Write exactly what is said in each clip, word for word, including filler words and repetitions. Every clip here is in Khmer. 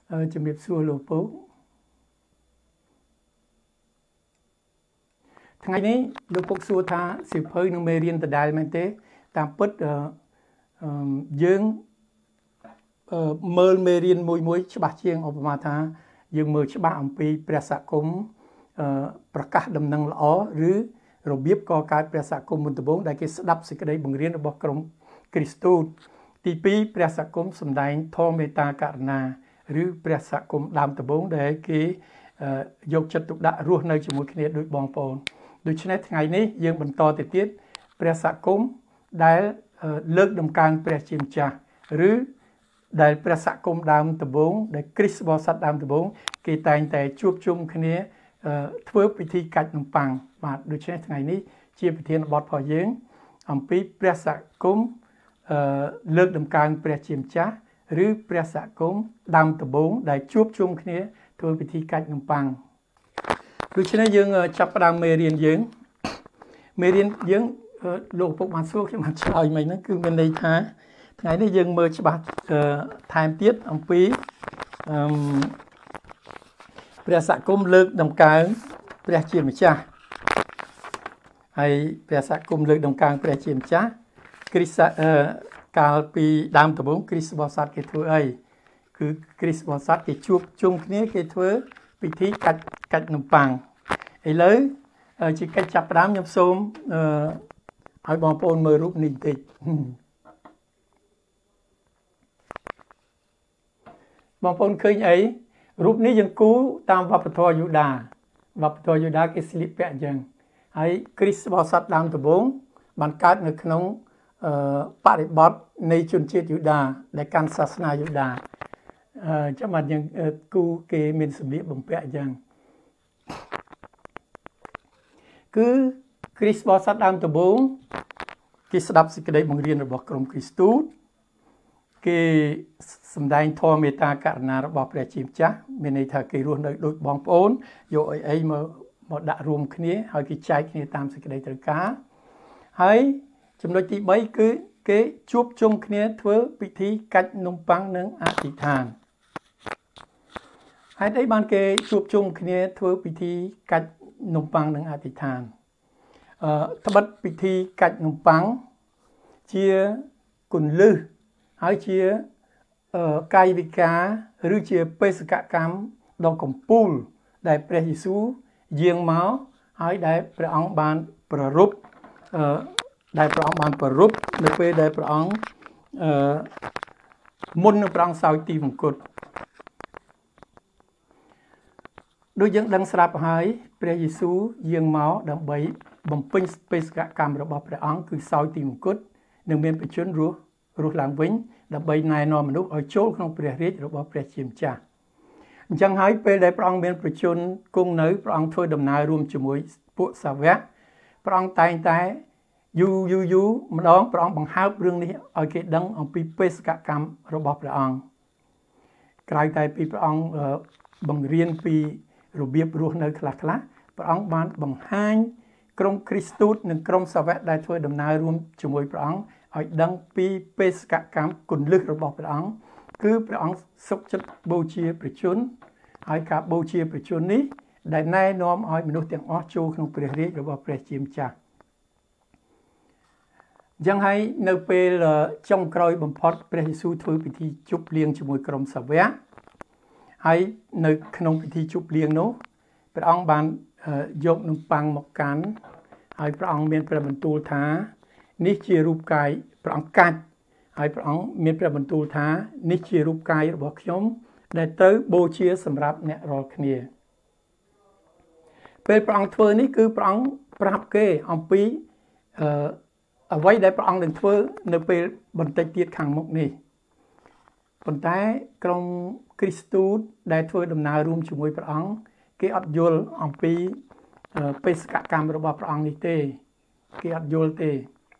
ជំរាបសួរលោកពូថ្ងៃនេះលោកពុកសួរថាសៀវភៅនឹងមេរៀនដដែលមែនទេតាមពិតយើងមើលមេរៀនមួយមួយច្បាស់ជាងឧបមាថាយើងមើលច្បាស់អំពីព្រះសក្តិប្រកាសដំណឹងល្អឬរបៀបកកើតព្រះសក្តិមុនដំបូងដែលគេស្ដាប់សេចក្តីបង្រៀនរបស់ក្រុមគ្រីស្ទូតទីពីរព្រះសក្តិសម្ដែងធម៌មេត្តាករុណាឬព្រះសក្តិដើមដំបូងដែលគេយកចិត្តទុកដាក់រស់នៅជាមួយគ្នាដូចបងប្អូនដូច្នេះថ្ងៃនេះយើងបន្តទៅទៀតព្រះសក្តិដែលលើកដំកើងព្រះជាម្ចាស់ឬដែលព្រះសក្តិដើមដំបូងដែលគ្រីស្ទបរិស័ទដើមដំបូងគេតែងតែជួបជុំគ្នាធ្វើពិធីកាច់នំប៉័ងបាទដូច្នេះថ្ងៃនេះជាប្រធានបទរបស់យើងអំពីព្រះសក្តិលើកដំកើងព្រះជាម្ចាស់ឬព្រះសក្តិដើមដំបូងដែលជួបជុំគ្នាធ្វើពិធីកាច់នំប៉័ងដូច្នេះយើងចាប់ផ្ដើមមេរៀនយើងមេរៀនយើងលោកពុកបានសួរខ្ញុំបានឆ្លើយមិញហ្នឹងគឺមានន័យថាថ្ងៃនេះយើងមើលច្បាស់ថែមទៀតអំពីអឺព្រះសក្តិលើកដំកើងព្រះជាម្ចាស់ហើយព្រះសក្តិលើកដំកើងព្រះជាម្ចាស់គ្រីស្ទកាលពីដើមដំបូងគ្រីស្ទបរិស័ទគេធ្វើអីគឺគ្រីស្ទបរិស័ទគេជួបជុំគ្នាគេធ្វើពិធីកាច់កាច់នំប៉័ងឥឡូវជាកិច្ចចាប់ផ្ដើមខ្ញុំសូមអឺឲ្យបងប្អូនមើលរូបនេះបន្តិចបងប្អូនឃើញអីរូបនេះយើងគូតាមវប្បធម៌យូដាវប្បធម៌យូដាគេស្លៀកពាក់អញ្ចឹងហើយគ្រីស្ទបរិស័ទដើមដំបូងបានកើតនៅក្នុងអឺបរិបទនៃជនជាតិយូដាដែលកាន់សាសនាយូដាអឺចាំបាត់យើងគូគេមានសម្លៀកបំពាក់អញ្ចឹងគឺគ្រីស្ទបរិស័ទដើមដំបូងគេស្ដាប់សេចក្តីបង្រៀនរបស់ក្រុមគ្រីស្ទូតគេសម្ដែងធម៌មេត្តាករុណារបស់ព្រះជាម្ចាស់មានន័យថាគេរស់នៅដូចបងប្អូនយកអីអីមកមកដាក់រួមគ្នាហើយគេចែកគ្នាតាមសេចក្តីត្រូវការហើយចំណុចទីបីគឺគេជួបជុំគ្នាធ្វើពិធីកាច់នំប៉័ងនិងអធិដ្ឋានហេតុអីបានគេជួបជុំគ្នាធ្វើពិធីកាច់នំប៉័ងនិងអធិដ្ឋានអឺត្បិតពិធីកាច់នំប៉័ងជាគន្លឹះហើយជាកាយវិការឬជាបេសកកម្មដ៏កំពូលដែលព្រះយេស៊ូវយាងមកហើយដែលព្រះអង្គបានប្ររពអឺដែលព្រះអង្គបានប្ររពនៅពេលដែលព្រះអង្គអឺមុននឹងព្រះអង្គសោយទីមង្គតដូចយើងដឹងស្រាប់ហើយព្រះយេស៊ូវយាងមកដើម្បីបំពេញបេសកកម្មរបស់ព្រះអង្គគឺសោយទីមង្គតនិងមានបជនរស់រស់ឡើងវិញដើម្បីណែនាំមនុស្សឲ្យចូលក្នុងព្រះរាជរបស់ព្រះជាម្ចាស់អញ្ចឹងហើយពេលដែលព្រះអង្គមានប្រជជនគង់នៅព្រះអង្គធ្វើដំណើររួមជាមួយពួកសាវកព្រះអង្គតែងតែយូរយូរយូរម្ដងព្រះអង្គបង្ហើបរឿងនេះឲ្យគេដឹងអំពីបេសកកម្មរបស់ព្រះអង្គក្រៅតែពីព្រះអង្គបង្រៀនពីរបៀបរស់នៅខ្លះខ្លះព្រះអង្គបានបង្ហាញក្រុមគ្រីស្ទូតនិងក្រុមសាវកដែលធ្វើដំណើររួមជាមួយព្រះអង្គឲ្យដឹងពីបេសកកម្មគន្លឹះរបស់ព្រះអង្គគឺព្រះអង្គសុខចិត្តបូជាព្រះជន្មហើយការបូជាព្រះជន្មនេះដែលណែនាំឲ្យមនុស្សទាំងអស់ចូលក្នុងព្រះរាជរបស់ព្រះជាម្ចាស់យ៉ាងហើយនៅពេលចុងក្រោយបំផុតព្រះយេស៊ូវធ្វើពិធីជប់លៀងជាមួយក្រុមសាវកហើយនៅក្នុងពិធីជប់លៀងនោះព្រះអង្គបានយកនំប៉័ងមកកាន់ហើយព្រះអង្គមានព្រះបន្ទូលថានេះជារូបកាយព្រះអង្គកាច់ហើយព្រះអង្គមានព្រះបន្ទូលថានេះជារូបកាយរបស់ខ្ញុំដែលត្រូវបូជាសម្រាប់អ្នករាល់គ្នាពេលព្រះអង្គធ្វើនេះគឺព្រះអង្គប្រាប់គេអំពីអឺអ្វីដែលព្រះអង្គនឹងធ្វើនៅពេលបន្តិចទៀតខាងមុខនេះប៉ុន្តែក្រុមគ្រីស្ទូតដែលធ្វើដំណើររួមជាមួយព្រះអង្គគេអត់យល់អំពីបេសកកម្មរបស់ព្រះអង្គនេះទេគេអត់យល់ទេ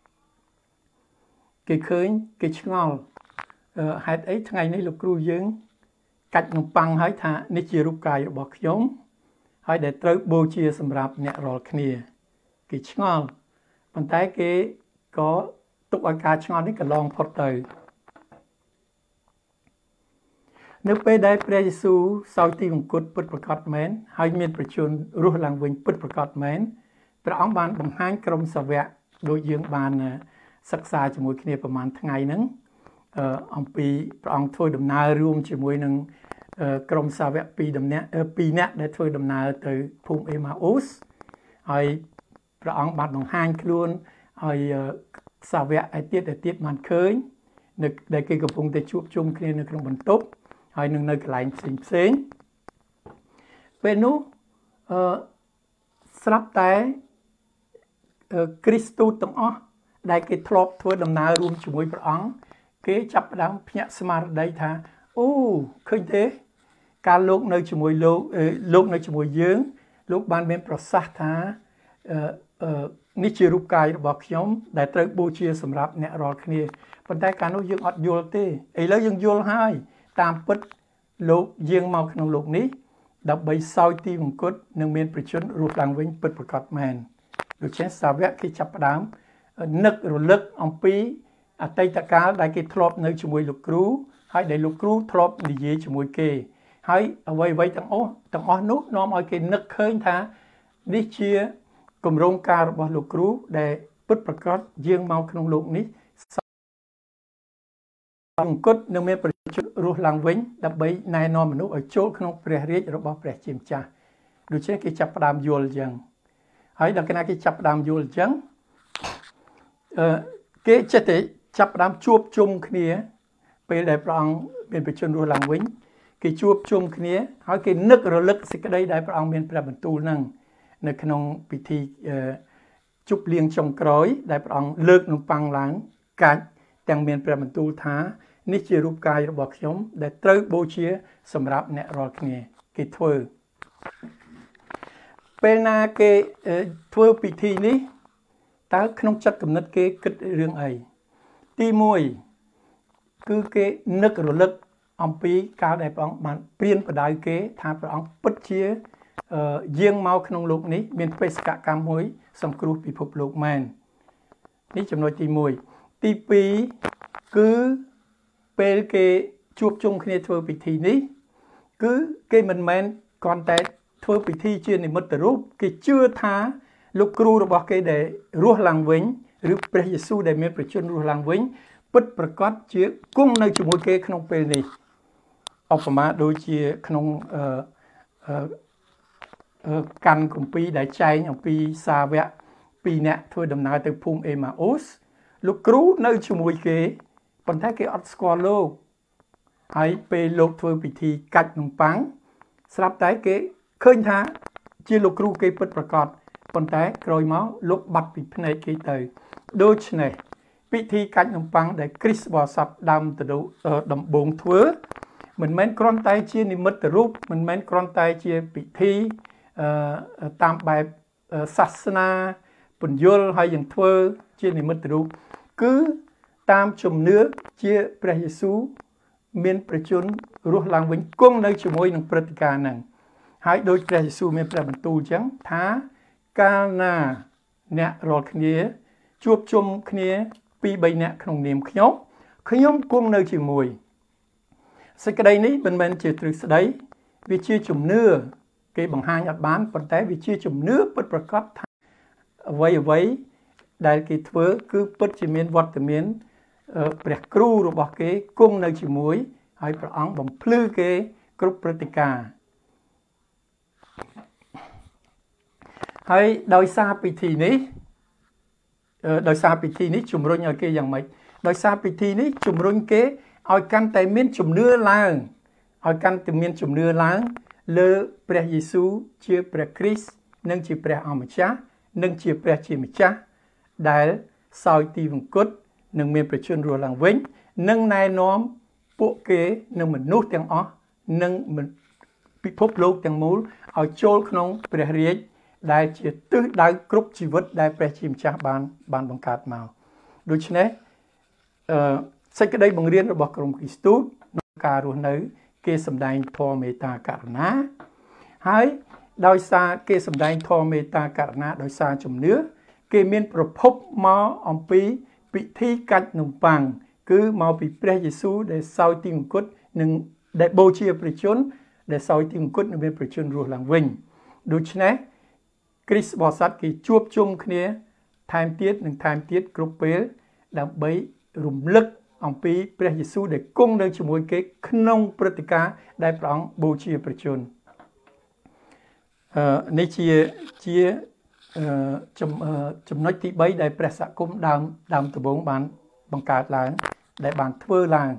គេឃើញគេឆ្ងល់ហេតុអីថ្ងៃនេះលោកគ្រូយើងកាច់នំប៉័ងហើយថានេះជារូបកាយរបស់ខ្ញុំហើយដែលត្រូវបូជាសម្រាប់អ្នករាល់គ្នាគេឆ្ងល់ប៉ុន្តែគេក៏ទុកឲ្យការឆ្ងល់នេះកន្លងផុតទៅនៅពេលដែលព្រះយេស៊ូវសោយទីវង្គតពិតប្រាកដមែនហើយមានប្រជញ្ញរស់ឡើងវិញពិតប្រាកដមែនព្រះអង្គបានបង្ហាញក្រុមសាវកដូចយើងបានសិក្សាជាមួយគ្នាប្រហែលថ្ងៃហ្នឹងអំពីព្រះអង្គធ្វើដំណើររួមជាមួយនឹងក្រុមសាវកពីរនាក់ពីរនាក់ដែលធ្វើដំណើរទៅភូមិអេម៉ាអ៊ូសហើយព្រះអង្គបានបង្ហាញខ្លួនឲ្យសាវកឯទៀតឯទៀតបានឃើញនៅដែលគេកំពុងតែជួបជុំគ្នានៅក្នុងបន្ទប់ហើយនឹងនៅកន្លែងផ្សេងផ្សេងពេលនោះអឺស្រាប់តែគ្រីស្ទូតទាំងអស់ដែលគេធ្លាប់ធ្វើដំណើររួមជាមួយព្រះអង្គគេចាប់ផ្ដើមភ្ញាក់ស្មារតីថាអូឃើញទេការលោកនៅជាមួយលោកលោកនៅជាមួយយើងលោកបានមានប្រសាសន៍ថាអឺនេះជារូបកាយរបស់ខ្ញុំដែលត្រូវបូជាសម្រាប់អ្នករាល់គ្នាប៉ុន្តែកាលនោះយើងអត់យល់ទេឥឡូវយើងយល់ហើយតាមពិតលោកយាងមកក្នុងលោកនេះដើម្បីសោយទីវង្គតនិងមានប្រជញ្ញរស់ឡើងវិញពិតប្រាកដមែនដូច្នេះសាវកគេចាប់ផ្ដើមនឹករលឹកអំពីអតីតកាលដែលគេធ្លាប់នៅជាមួយលោកគ្រូហើយដែលលោកគ្រូធ្លាប់និយាយជាមួយគេហើយអ្វីៗទាំងអស់ទាំងអស់នោះនាំឲ្យគេនឹកឃើញថានេះជាគម្រោងការរបស់លោកគ្រូដែលពិតប្រាកដយាងមកក្នុងលោកនេះអង្គត់នឹងមានប្រជញ្ញរស់ឡើងវិញដើម្បីណែនាំមនុស្សឲ្យចូលក្នុងព្រះរាជរបស់ព្រះជាម្ចាស់ដូច្នេះគេចាប់ផ្ដើមយល់អញ្ចឹងហើយដល់គណៈគេចាប់ផ្ដើមយល់អញ្ចឹងអឺគេចេះតែចាប់ផ្ដើមជួបជុំគ្នាពេលដែលព្រះអង្គមានប្រជញ្ញរស់ឡើងវិញគេជួបជុំគ្នាហើយគេនឹករលឹកសេចក្តីដែលព្រះអង្គមានព្រះបន្ទូលហ្នឹងនៅក្នុងពិធីជប់លៀងចុងក្រោយដែលព្រះអង្គលើកនំប៉័ងឡើងកាច់ទាំងមានព្រះបន្ទូលថានេះជារូបកាយរបស់ខ្ញុំដែលត្រូវបូជាសម្រាប់អ្នករាល់គ្នាគេធ្វើពេលណាគេធ្វើពិធីនេះតើក្នុងចិត្តគំនិតគេគិតរឿងអីទីមួយគឺគេនឹករលឹកអំពីកាលដែលព្រះអង្គបានព្រានបដៅគេថាព្រះអង្គពិតជាយាងមកក្នុងលោកនេះមានបេសកកម្មមួយសង្គ្រោះពិភពលោកមែននេះចំណុចទីមួយទីពីរគឺពេលគេជួបជុំគ្នាធ្វើពិធីនេះគឺគេមិនមែនគ្រាន់តែធ្វើពិធីជានិមិត្តរូបគេជឿថាលោកគ្រូរបស់គេដែលរស់ឡើងវិញឬព្រះយេស៊ូវដែលមានប្រជញ្ញរស់ឡើងវិញពិតប្រាកដជាគង់នៅជាមួយគេក្នុងពេលនេះឧបមាដូចជាក្នុងអឺអឺកាន់គម្ពីរដែលចែងអំពីសាវកពីរនាក់ធ្វើដំណើរទៅភូមិអេម៉ាអ៊ូសលោកគ្រូនៅជាមួយគេប៉ុន្តែគេអត់ស្គាល់លោកហើយពេលលោកធ្វើពិធីកាច់នំប៉័ងស្រាប់តែគេឃើញថាជាលោកគ្រូគេពិតប្រាកដប៉ុន្តែក្រោយមកលោកបាត់ពីភ្នែកគេទៅដូច្នេះពិធីកាច់នំប៉័ងដែលគ្រីស្ទបរិស័ទដើមទៅដំបូងធ្វើមិនមែនគ្រាន់តែជានិមិត្តរូបមិនមែនគ្រាន់តែជាពិធីអឺតាមបែបសាសនាពន្យល់ហើយយើងធ្វើជានិមិត្តរូបគឺតាមជំនឿជាព្រះយេស៊ូវមានប្រជញ្ញរស់ឡើងវិញគង់នៅជាមួយនឹងព្រឹត្តិការណ៍ហ្នឹងហើយដោយព្រះយេស៊ូវមានព្រះបន្ទូលអញ្ចឹងថាកាលណាអ្នករាល់គ្នាជួបជុំគ្នាពីរបីនាក់ក្នុងនាមខ្ញុំខ្ញុំគង់នៅជាមួយសេចក្តីនេះមិនមែនជាទ្រឹស្ដីវាជាជំនឿគេបង្ហាញអត់បានប៉ុន្តែវាជាជំនឿពិតប្រាកដថាអ្វីអ្វីដែលគេធ្វើគឺពិតជាមានវត្តមានព្រះគ្រូរបស់គេគង់នៅជាមួយហើយព្រះអង្គបំភ្លឺគេគ្រប់ព្រឹត្តិការណ៍ហើយដោយសារពិធីនេះដោយសារពិធីនេះជំរុញឲ្យគេយ៉ាងម៉េចដោយសារពិធីនេះជំរុញគេឲ្យកាន់តែមានជំនឿឡើងឲ្យកាន់តែមានជំនឿឡើងលើព្រះយេស៊ូវជាព្រះគ្រីស្ទនិងជាព្រះអម្ចាស់និងជាព្រះជាម្ចាស់ដែលសោយទីវង្គតនិងមានប្រជញ្ញរស់ឡើងវិញនិងណែនាំពួកគេនិងមនុស្សទាំងអស់និងពិភពលោកទាំងមូលឲ្យចូលក្នុងព្រះរាជដែលជាទិសដៅគ្រប់ជីវិតដែលព្រះជាម្ចាស់បានបានបង្កើតមកដូច្នេះអឺសេចក្តីបង្រៀនរបស់ក្រុមគ្រីស្ទូតក្នុងការរស់នៅគេសម្ដែងធម៌មេត្តាករុណាហើយដោយសារគេសម្ដែងធម៌មេត្តាករុណាដោយសារជំនឿគេមានប្រភពមកអំពីពិធីកាច់នំប៉័ងគឺមកពីព្រះយេស៊ូវដែលសោយទីមង្គតនិងដែលបូជាព្រះជន្មដែលសោយទីមង្គតនៅមានព្រះជន្មរស់ឡើងវិញដូច្នេះគ្រីស្ទបរិស័ទគេជួបជុំគ្នាថែមទៀតនិងថែមទៀតគ្រប់ពេលដើម្បីរំលឹកអំពីព្រះយេស៊ូវដែលគង់នៅជាមួយគេក្នុងព្រឹត្តិការណ៍ដែលព្រះអង្គបូជាព្រះជន្មអឺនេះជាជាអឺចំណុចទីបីដែលព្រះសកុមដើមដើមដំបូងបានបង្កើតឡើងដែលបានធ្វើឡើង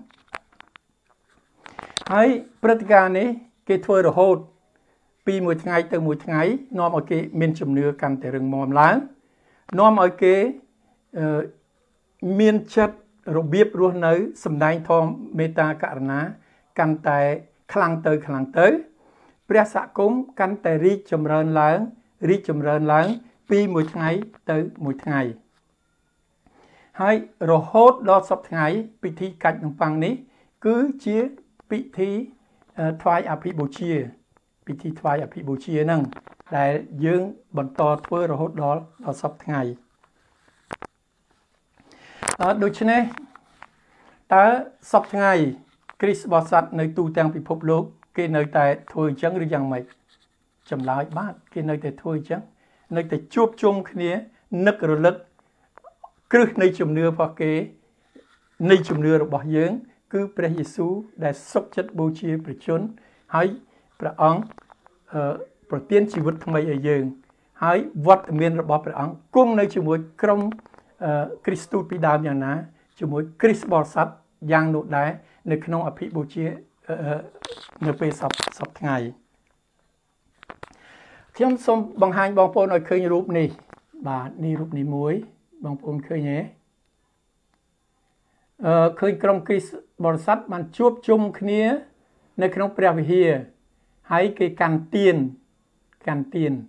ហើយព្រឹត្តិការណ៍នេះគេធ្វើរហូតពីមួយថ្ងៃទៅមួយថ្ងៃនាំឲ្យគេមានជំនឿកាន់តែរឹងមាំឡើងនាំឲ្យគេអឺមានចិត្តរបៀបរស់នៅសម្ដែងធម៌មេត្តាករុណាកាន់តែខ្លាំងទៅខ្លាំងទៅព្រះសកុមកាន់តែរីកចម្រើនឡើងរីកចម្រើនឡើងពីមួយថ្ងៃទៅមួយថ្ងៃហើយរហូតដល់សប្តាហ៍ថ្ងៃពិធីកាច់នំប៉័ងនេះគឺជាពិធីថ្វាយអភិបូជាពិធីថ្វាយអភិបូជាហ្នឹងដែលយើងបន្តធ្វើរហូតដល់ដល់សប្តាហ៍ថ្ងៃអឺដូច្នេះតើសប្តាហ៍ថ្ងៃគ្រីស្ទបរិស័ទនៅទូទាំងពិភពលោកគេនៅតែធ្វើអញ្ចឹងឬយ៉ាងម៉េចចម្លើយបាទគេនៅតែធ្វើអញ្ចឹងនៅតែជួបជុំគ្នានឹករលឹកគ្រឹះនៃជំនឿរបស់គេនៃជំនឿរបស់យើងគឺព្រះយេស៊ូវដែលសុខចិត្តបូជាព្រះជន្មហើយព្រះអង្គអឺប្រទានជីវិតថ្មីឲ្យយើងហើយវត្តមានរបស់ព្រះអង្គគង់នៅជាមួយក្រុមគ្រីស្ទូតពីដើមយ៉ាងណាជាមួយគ្រីស្ទបរិស័ទយ៉ាងនោះដែរនៅក្នុងអភិបូជានៅពេលសប្តាហ៍ថ្ងៃខ្ញុំសូមបង្ហាញបងប្អូនឲ្យឃើញរូបនេះបាទនេះរូបនេះមួយបងប្អូនឃើញទេអឺឃើញក្រុមគ្រីស្ទបរិស័ទបានជួបជុំគ្នានៅក្នុងព្រះវិហារហើយគេកាន់ទៀនកាន់ទៀន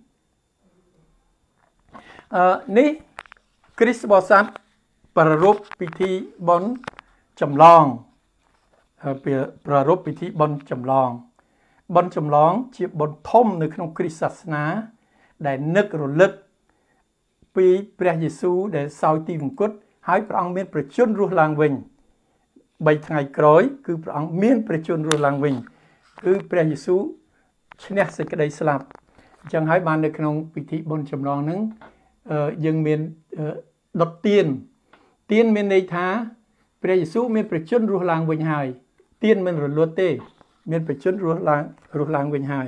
អឺនេះគ្រីស្ទបរិស័ទប្រារព្ធពិធីបុណ្យចម្លងប្រារព្ធពិធីបុណ្យចម្លងបុណ្យចម្លងជាបុណ្យធំនៅក្នុងគ្រីស្ទសាសនាដែលនឹករលឹកពីព្រះយេស៊ូវដែលសោយទីមង្គតហើយព្រះអង្គមានព្រះជន្មរស់ឡើងវិញបីថ្ងៃក្រោយគឺព្រះអង្គមានព្រះជន្មរស់ឡើងវិញគឺព្រះយេស៊ូវឈ្នះសេចក្តីស្លាប់អញ្ចឹងហើយបាននៅក្នុងពិធីបុណ្យចម្លងហ្នឹងយើងមានដុតទៀនទៀនមានន័យថាព្រះយេស៊ូវមានព្រះជន្មរស់ឡើងវិញហើយទៀនមិនរលត់ទេមានព្រះជន្មរស់ឡើងរស់ឡើងវិញហើយ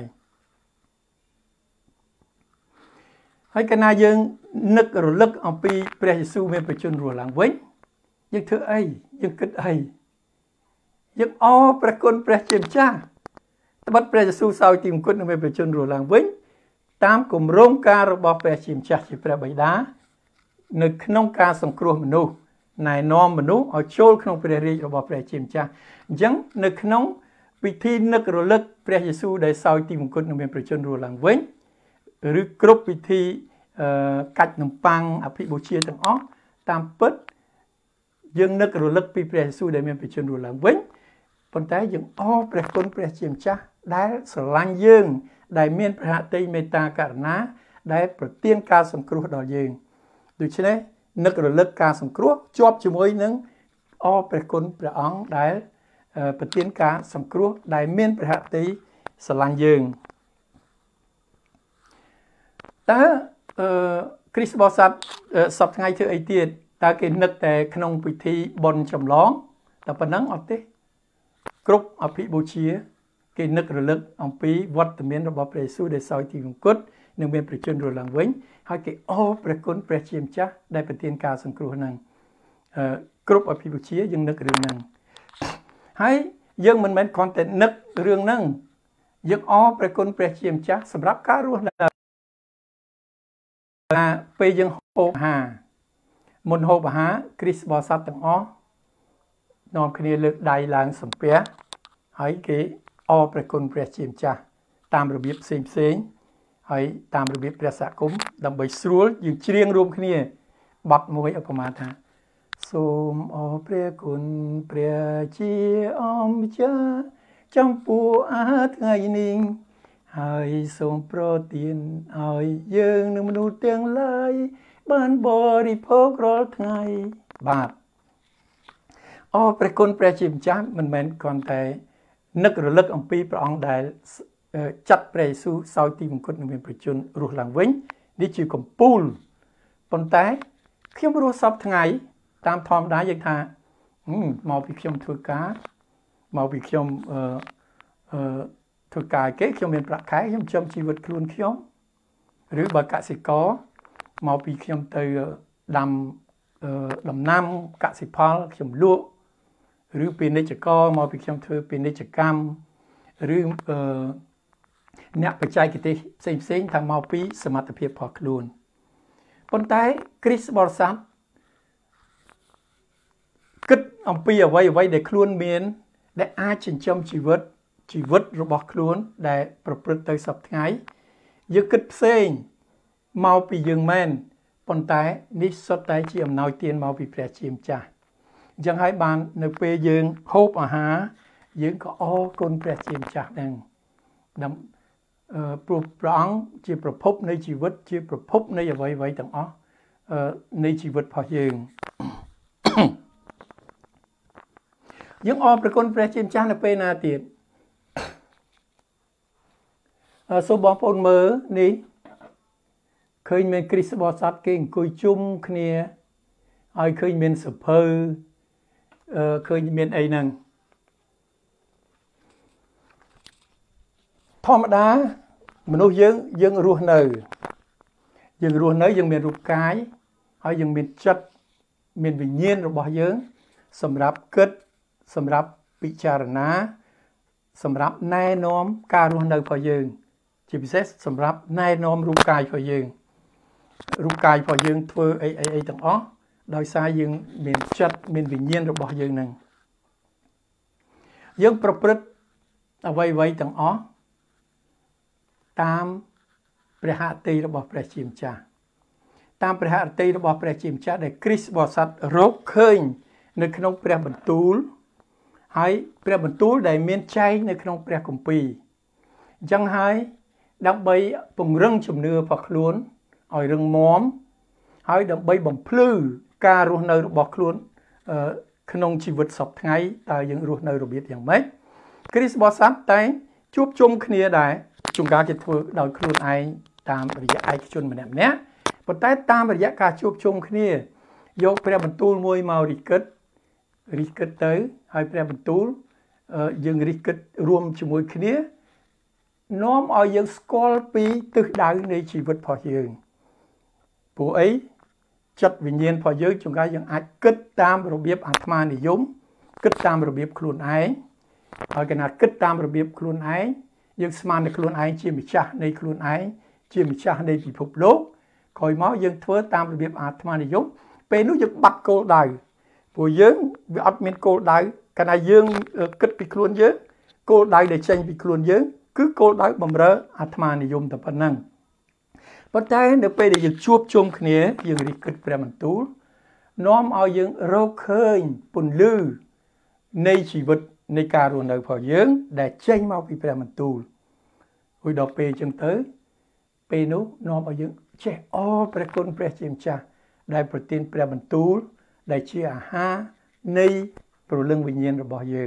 ហើយកាលណាយើងនឹករលឹកអំពីព្រះយេស៊ូវមានព្រះជន្មរស់ឡើងវិញយើងធ្វើអីយើងគិតអីយើងអរព្រះគុណព្រះជាម្ចាស់ត្បិតព្រះយេស៊ូវសោយទីមង្គតនឹងមានព្រះជន្មរស់ឡើងវិញតាមគម្រោងការរបស់ព្រះជាម្ចាស់ជាព្រះបិតានៅក្នុងការសង្គ្រោះមនុស្សណែនាំមនុស្សឲ្យចូលក្នុងព្រះរាជរបស់ព្រះជាម្ចាស់អញ្ចឹងនៅក្នុងពិធីនឹករលឹកព្រះយេស៊ូវដែលសោយទីមង្គតនឹងមានព្រះជន្មរស់ឡើងវិញឬគ្រប់ពិធីអឺកាច់នំប៉័ងអភិបូជាទាំងអស់តាមពិតយើងនឹករលឹកពីព្រះយេស៊ូវដែលមានព្រះជន្មរស់ឡើងវិញប៉ុន្តែយើងអរព្រះគុណព្រះជាម្ចាស់ដែលស្រឡាញ់យើងដែលមានព្រះហឫទ័យមេត្តាករុណាដែលប្រទានការសង្គ្រោះដល់យើងដូច្នេះនឹករលឹកការសង្គ្រោះជាប់ជាមួយនឹងអរព្រះគុណព្រះអង្គដែលប្រទានការសង្គ្រោះដែលមានព្រះហឫទ័យស្រឡាញ់យើងតើអឺគ្រីស្ទបរិស័ទសប្តាហ៍ថ្ងៃធ្វើអីទៀតតើគេនឹកតែក្នុងពិធីបុណ្យចម្លងតែប៉ុណ្ណឹងអត់ទេគ្រប់អភិបូជាគេនឹករលឹកអំពីវត្តមានរបស់ព្រះយេស៊ូវដែលសោយទីមង្គតនឹងមានព្រះជន្មរស់ឡើងវិញហើយគេអរព្រះគុណព្រះជាម្ចាស់ដែលប្រទានការសង្គ្រោះហ្នឹងអឺគ្រប់អភិបូជាយើងនឹករឿងហ្នឹងហើយយើងមិនមែនគ្រាន់តែនឹករឿងហ្នឹងយើងអរព្រះគុណព្រះជាម្ចាស់សម្រាប់ការរស់នៅពេលយើងហូបអាហារមុនហូបអាហារគ្រីស្ទបរិស័ទទាំងអស់នាំគ្នាលើកដៃឡើងសំពះហើយគេអរព្រះគុណព្រះជាម្ចាស់តាមរបៀបផ្សេងផ្សេងហើយតាមរបៀបព្រះសកុមដើម្បីស្រួលយើងច្រៀងរួមគ្នាបទមួយឧបមាថាសូមអរព្រះគុណព្រះជាអម្ចាស់ចំពោះអាហារថ្ងៃនេះហើយសូមប្រទានឲ្យយើងនិងមនុស្សទាំងឡាយបានបរិភោគរាល់ថ្ងៃបាទអរព្រះគុណព្រះជាម្ចាស់មិនមែនគ្រាន់តែនឹករលឹកអំពីព្រះអង្គដែលចាត់ព្រះយេស៊ូវសោយទីមង្គតនឹងមានប្រជញ្ញរស់ឡើងវិញនេះជាកំពូលប៉ុន្តែខ្ញុំរស់សពថ្ងៃតាមធម្មតាយើងថាមកពីខ្ញុំធ្វើការមកពីខ្ញុំអឺអឺធ្វើការគេខ្ញុំមានប្រាក់ខែខ្ញុំចំជីវិតខ្លួនខ្ញុំឬបើកសិករមកពីខ្ញុំទៅដាំដំណាំកសិផលខ្ញុំលក់ឬពាណិជ្ជករមកពីខ្ញុំធ្វើពាណិជ្ជកម្មឬអឺអ្នកបច្ចេកទេសផ្សេងផ្សេងថាមកពីសមត្ថភាពរបស់ខ្លួនប៉ុន្តែគ្រីស្ទបរិស័ទគិតអំពីអ្វីអ្វីដែលខ្លួនមានដែលអាចចិញ្ចឹមជីវិតជីវិតរបស់ខ្លួនដែលប្រព្រឹត្តទៅសប្តាហ៍ថ្ងៃយើងគិតផ្សេងមកពីយើងមែនប៉ុន្តែនេះសុទ្ធតែជាអំណោយទានមកពីព្រះជាម្ចាស់អញ្ចឹងហើយបាននៅពេលយើងហូបអាហារយើងក៏អរគុណព្រះជាម្ចាស់ដែរដើម្បីព្រោះព្រះអង្គជាប្រភពនៃជីវិតជាប្រភពនៃអ្វីអ្វីទាំងអស់នៃជីវិតរបស់យើងយើងអរព្រគុណព្រះជាម្ចាស់នៅពេលណាទៀតសូមបងប្អូនមើលនេះឃើញមានគ្រីស្ទបរិស័ទគេអង្គុយជុំគ្នាហើយឃើញមានសភៅអឺឃើញមានអីហ្នឹងធម្មតាមនុស្សយើងយើងរស់នៅយើងរស់នៅយើងមានរូបកាយហើយយើងមានចិត្តមានវិញ្ញាណរបស់យើងសម្រាប់គិតសម្រាប់ពិចារណាសម្រាប់ណែនាំការរស់នៅរបស់យើងជាពិសេសសម្រាប់ណែនាំរូបកាយរបស់យើងរូបកាយរបស់យើងធ្វើអីអីអីទាំងអស់ដោយសារយើងមានចិត្តមានវិញ្ញាណរបស់យើងហ្នឹងយើងប្រព្រឹត្តអ្វីអ្វីទាំងអស់តាមព្រះហឫទ័យរបស់ព្រះជាម្ចាស់តាមព្រះហឫទ័យរបស់ព្រះជាម្ចាស់ដែលគ្រីស្ទបរិស័ទរកឃើញនៅក្នុងព្រះបន្ទូលហើយព្រះបន្ទូលដែលមានចែងនៅក្នុងព្រះគម្ពីរអញ្ចឹងហើយដើម្បីពង្រឹងជំនឿរបស់ខ្លួនឲ្យរឹងមាំហើយដើម្បីបំភ្លឺការរស់នៅរបស់ខ្លួនក្នុងជីវិតសពថ្ងៃតើយើងរស់នៅរបៀបយ៉ាងម៉េចគ្រីស្ទបរិស័ទតែជួបជុំគ្នាដែរជួនកាលគេធ្វើដោយខ្លួនឯងតាមរយៈឯកជនម្នាក់ម្នាក់ប៉ុន្តែតាមរយៈការជួបជុំគ្នាយកព្រះបន្ទូលមួយមករិះគិតរិះគិតទៅហើយព្រះបន្ទូលយើងរិះគិតរួមជាមួយគ្នានាំឲ្យយើងស្គាល់ពីទិសដៅនៃជីវិតរបស់យើងព្រោះអីចិត្តវិញ្ញាណរបស់យើងជួនកាលយើងអាចគិតតាមរបៀបអាត្មានិយមគិតតាមរបៀបខ្លួនឯងហើយគណៈគិតតាមរបៀបខ្លួនឯងយើងស្មានតែខ្លួនឯងជាម្ចាស់នៃខ្លួនឯងជាម្ចាស់នៃពិភពលោកក្រោយមកយើងធ្វើតាមរបៀបអាត្មានិយមពេលនោះយើងបាត់គោលដៅព្រោះយើងវាអត់មានគោលដៅកាលណាយើងគិតពីខ្លួនយើងគោលដៅដែលចេញពីខ្លួនយើងគឺគោលដៅបម្រើអាត្មានិយមតែប៉ុណ្ណឹងប៉ុន្តែនៅពេលដែលយើងជួបជុំគ្នាយើងរិះគិតព្រះបន្ទូលនាំឲ្យយើងរកឃើញពន្លឺនៃជីវិតនៃការរស់នៅរបស់យើងដែលចេញមកពីព្រះបន្ទូលហើយដល់ពេលចឹងទៅពេលនោះនាំឲ្យយើងចេះអរព្រះគុណព្រះជាម្ចាស់ដែលប្រទានព្រះបន្ទូលដែលជាអាហារនៃព្រលឹងវិញ្ញាណរបស់យើង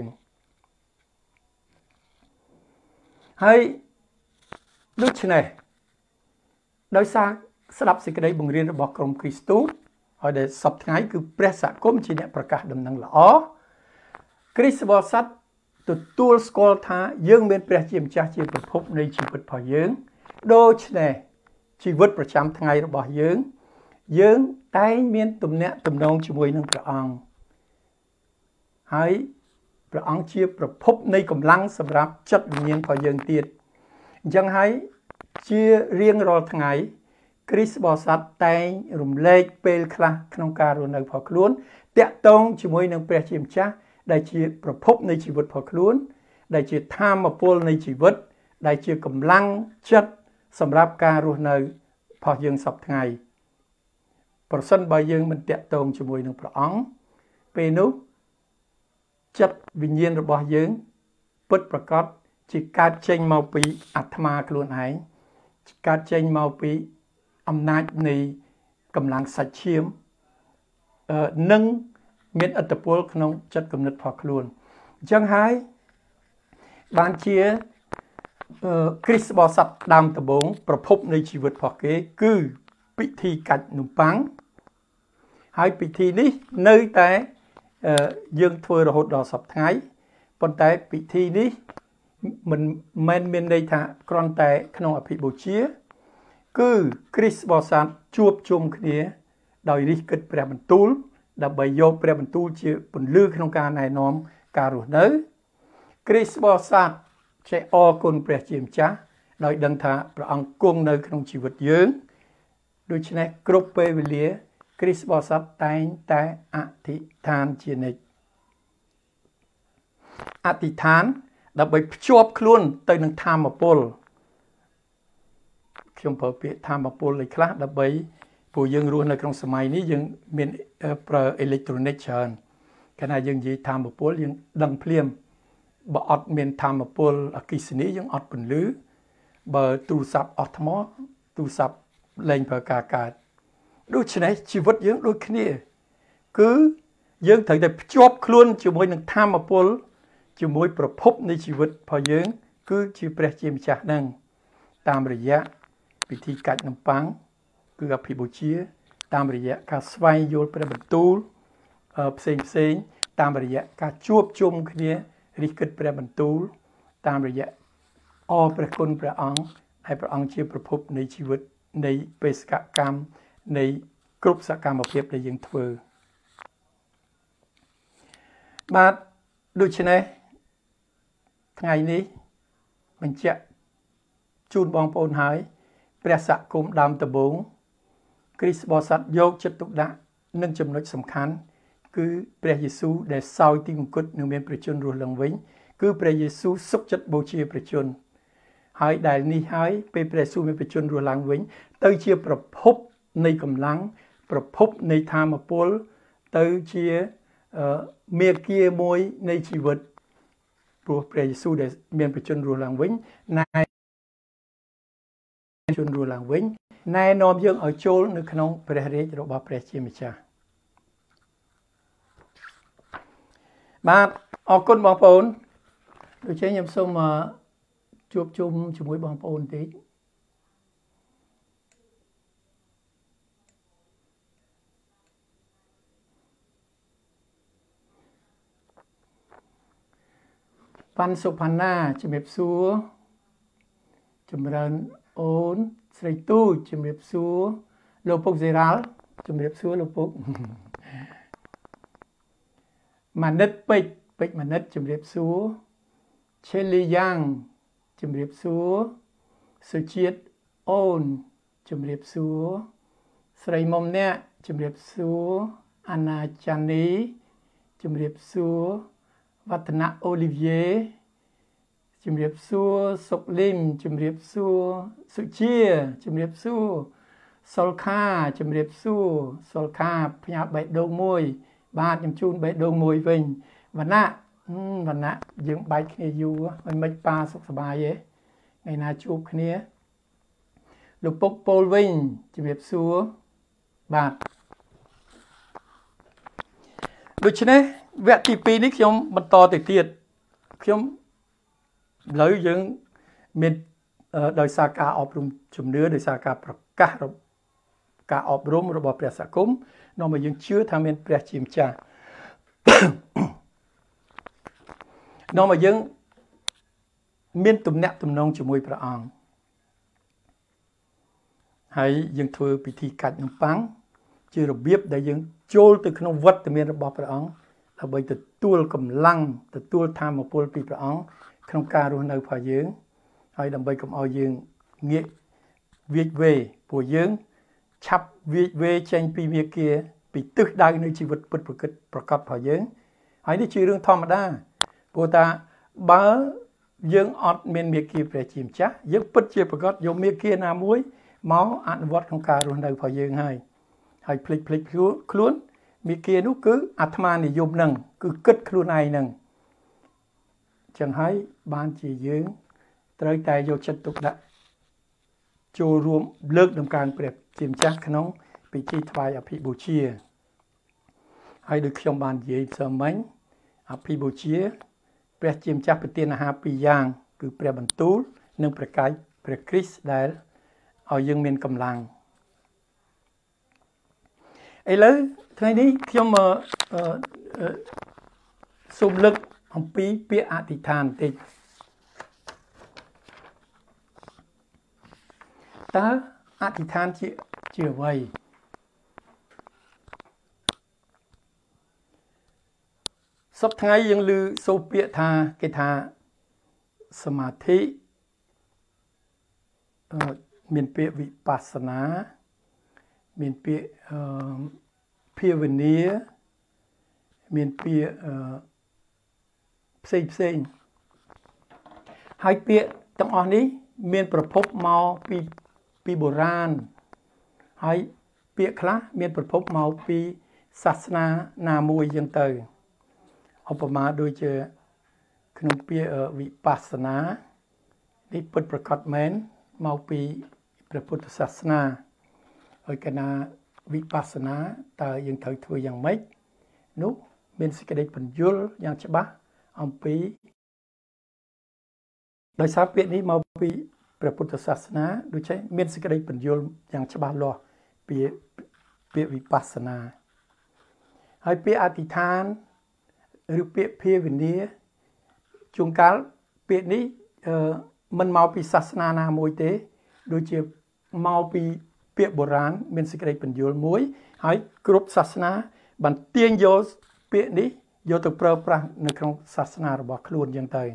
ហើយដូច្នេះដោយសារស្ដាប់សេចក្តីបង្រៀនរបស់ក្រុមគ្រីស្ទូហើយដែលសពថ្ងៃគឺព្រះសហគមន៍ជាអ្នកប្រកាសដំណឹងល្អគ្រីស្ទបរិស័ទទទួលស្គាល់ថាយើងមានព្រះជាម្ចាស់ជាប្រភពនៃជីវិតរបស់យើងដូច្នេះជីវិតប្រចាំថ្ងៃរបស់យើងយើងតែងមានទំនាក់ទំនងជាមួយនឹងព្រះអង្គហើយព្រះអង្គជាប្រភពនៃកម្លាំងសម្រាប់ចិត្តវិញ្ញាណរបស់យើងទៀតអញ្ចឹងហើយជារៀងរាល់ថ្ងៃគ្រីស្ទបរិស័ទតែងរំលែកពេលខ្លះក្នុងការរស់នៅរបស់ខ្លួនតាក់ទងជាមួយនឹងព្រះជាម្ចាស់ដែលជាប្រភពនៃជីវិតរបស់ខ្លួនដែលជាធម៌ពលនៃជីវិតដែលជាកម្លាំងចិត្តសម្រាប់ការរស់នៅរបស់យើងសពថ្ងៃប្រសិនបើយើងមិនតាក់ទងជាមួយនឹងព្រះអង្គពេលនោះចិត្តវិញ្ញាណរបស់យើងពិតប្រាកដជាកើតចេញមកពីអាត្មាខ្លួនឯងកើតចេញមកពីអំណាចនៃកម្លាំងសាច់ឈាមអឺនិងមានឥទ្ធិពលក្នុងចិត្តគំនិតរបស់ខ្លួនអញ្ចឹងហើយបានជាគ្រីស្ទបរិស័ទដើមដំបូងប្រភពនៃជីវិតរបស់គេគឺពិធីកាច់នំប៉័ងហើយពិធីនេះនៅតែយើងធ្វើរហូតដល់សប្តាហ៍ថ្ងៃប៉ុន្តែពិធីនេះមិនមែនមានន័យថាគ្រាន់តែក្នុងអភិបូជាគឺគ្រីស្ទបរិស័ទជួបជុំគ្នាដោយរិះគិតព្រះបន្ទូលដើម្បីយកព្រះបន្ទូលជាពន្លឺក្នុងការណែនាំការរស់នៅគ្រីស្ទបរិស័ទចេះអរគុណព្រះជាម្ចាស់ដោយដឹងថាព្រះអង្គគង់នៅក្នុងជីវិតយើងដូច្នេះគ្រប់ពេលវេលាគ្រីស្ទបរិស័ទតែងតែអធិដ្ឋានជានិច្ចអធិដ្ឋានដើម្បីភ្ជាប់ខ្លួនទៅនឹងធម៌ពលខ្ញុំប្រើពាក្យធម៌ពលឯខ្លះដើម្បីព្រោះយើងរស់នៅក្នុងសម័យនេះយើងមានប្រើអេឡិចត្រូនិកច្រើនកាលណាយើងនិយាយធម៌ពលយើងដឹងភ្លាមបើអត់មានធម៌ពលអគ្គិសនីយើងអត់ពន្លឺបើទូរស័ព្ទអស់ថ្មទូរស័ព្ទលែងប្រើការកើតដូច្នេះជីវិតយើងដូចគ្នាគឺយើងត្រូវតែភ្ជាប់ខ្លួនជាមួយនឹងធម៌ពលជាមួយប្រភពនៃជីវិតរបស់យើងគឺជាព្រះជាម្ចាស់នឹងតាមរយៈពិធីកាច់នំប៉័ងគឺអភិបូជាតាមរយៈការស្វែងយល់ព្រះបន្ទូលផ្សេងផ្សេងតាមរយៈការជួបជុំគ្នារិះគិតព្រះបន្ទូលតាមរយៈអរព្រះគុណព្រះអង្គហើយព្រះអង្គជាប្រភពនៃជីវិតនៃបេសកកម្មនៃគ្រប់សកម្មភាពដែលយើងធ្វើបាទដូច្នេះថ្ងៃនេះបញ្ជាក់ជូនបងប្អូនហើយព្រះសក្តិគុំដើមដំបូងគ្រីស្ទបរិស័ទយកចិត្តទុកដាក់នឹងចំណុចសំខាន់គឺព្រះយេស៊ូវដែលសោយទីមង្គតនឹងមានព្រះជន្មរស់ឡើងវិញគឺព្រះយេស៊ូវសុខចិត្តបូជាព្រះជន្មហើយដែលនេះហើយពេលព្រះយេស៊ូវមានព្រះជន្មរស់ឡើងវិញទៅជាប្រភពនៃកម្លាំងប្រភពនៃធម៌ពលទៅជាមេគាមួយនៃជីវិតព្រោះព្រះយេស៊ូវដែលមានព្រះជន្មរស់ឡើងវិញណែជន្មរស់ឡើងវិញណែនាំយើងឲ្យចូលនៅក្នុងព្រះរាជរបស់ព្រះជាម្ចាស់បាទអរគុណបងប្អូនដូច្នេះខ្ញុំសូមជួបជុំជាមួយបងប្អូនបន្តិចប៉ាន់សុផាណាជំរាបសួរចម្រើនអូនស្រីទូចជំរាបសួរលោកពុកសេរ៉ាល់ជំរាបសួរលោកពុកម៉ានិតពេជ្រពេជ្រម៉ានិតជំរាបសួរឆេលីយ៉ាងជំរាបសួរសុជាតិអូនជំរាបសួរស្រីមុំអ្នកជំរាបសួរអាណាចានីជំរាបសួរវឌ្ឍនៈអូលីវីយេជំរាបសួរសុកលីមជំរាបសួរសុជាជំរាបសួរសុលខាជំរាបសួរសុលខាផ្ញើបេះដូងមួយបាទខ្ញុំជូនបេះដូងមួយវិញវណ្ណៈវណ្ណៈយើងបែកគ្នាយូរមិនមិនប៉ាសុខសប្បាយទេថ្ងៃណាជួបគ្នាលោកពុកពោលវិញជំរាបសួរបាទដូច្នេះវគ្គទីពីរនេះខ្ញុំបន្តទៅទៀតខ្ញុំឥឡូវយើងមានដោយសារការអប់រំជំនឿដោយសារការប្រកាសការអប់រំរបស់ព្រះសក្តិគុំនាំឲ្យយើងជឿថាមានព្រះជាម្ចាស់នាំឲ្យយើងមានទំនាក់ទំនងជាមួយព្រះអង្គហើយយើងធ្វើពិធីកាច់នំប៉័ងជារបៀបដែលយើងចូលទៅក្នុងវត្តមានរបស់ព្រះអង្គដើម្បីទទួលកម្លាំងទទួលធម៌ពលពីព្រះអង្គក្នុងការរស់នៅរបស់យើងហើយដើម្បីកុំឲ្យយើងងាកវាចវេព្រោះយើងឆាប់វាចវេចេញពីមាគាពីទិសដៅនៃជីវិតពិតប្រកបប្រកបរបស់យើងហើយនេះជារឿងធម្មតាព្រោះថាបើយើងអត់មានមាគាព្រះជាម្ចាស់យើងពិតជាប្រកបយកមាគាណាមួយមកអនុវត្តក្នុងការរស់នៅរបស់យើងហើយហើយភ្លេចភ្លេចខ្លួនមាគានោះគឺអាត្មានិយមនឹងគឺគិតខ្លួនឯងនឹងចឹងហើយបានជាយើងត្រូវតែយកចិត្តទុកដាក់ចូលរួមលើកដំកើងព្រះជាម្ចាស់ក្នុងពិធីថ្វាយអភិបូជាហើយដូចខ្ញុំបាននិយាយផ្សេងមិញអភិបូជាព្រះជាម្ចាស់ប្រទានអាហារពីរយ៉ាងគឺព្រះបន្ទូលនិងព្រះកាយព្រះគ្រីស្ទដែលឲ្យយើងមានកម្លាំងឥឡូវថ្ងៃនេះខ្ញុំសូមលើកអំពីពាក្យអធិដ្ឋានបន្តិចតើអធិដ្ឋានជាជាអ្វីសពថ្ងៃយើងឮសូរពាក្យថាគេថាសមាធិមានពាក្យវិបស្សនាមានពាក្យភាវនាមានពាក្យផ្សេងផ្សេងហើយពាក្យទាំងអស់នេះមានប្រភពមកពីពីបុរាណហើយពាក្យខ្លះមានប្រភពមកពីសាសនាណាមួយចឹងទៅឧបមាដូចជាក្នុងពាក្យវិបស្សនានេះពិតប្រាកដមែនមកពីព្រះពុទ្ធសាសនាហើយកណាវិបស្សនាតើយើងត្រូវធ្វើយ៉ាងម៉េចនោះមានសេចក្តីពន្យល់យ៉ាងច្បាស់អំពីដោយសារពាក្យនេះមកពីព្រះពុទ្ធសាសនាដូច្នេះមានសេចក្តីពន្យល់យ៉ាងច្បាស់លាស់ពីពាក្យវិបស្សនាហើយពាក្យអធិដ្ឋានឬពាក្យភាវនាជួនកាលពាក្យនេះមិនមកពីសាសនាណាមួយទេដូចជាមកពីពាក្យបុរាណមានសេចក្តីពន្យល់មួយហើយគ្រប់សាសនាបានទាញយកពាក្យនេះយកទៅប្រើប្រាស់នៅក្នុងសាសនារបស់ខ្លួនយ៉ាងទៅ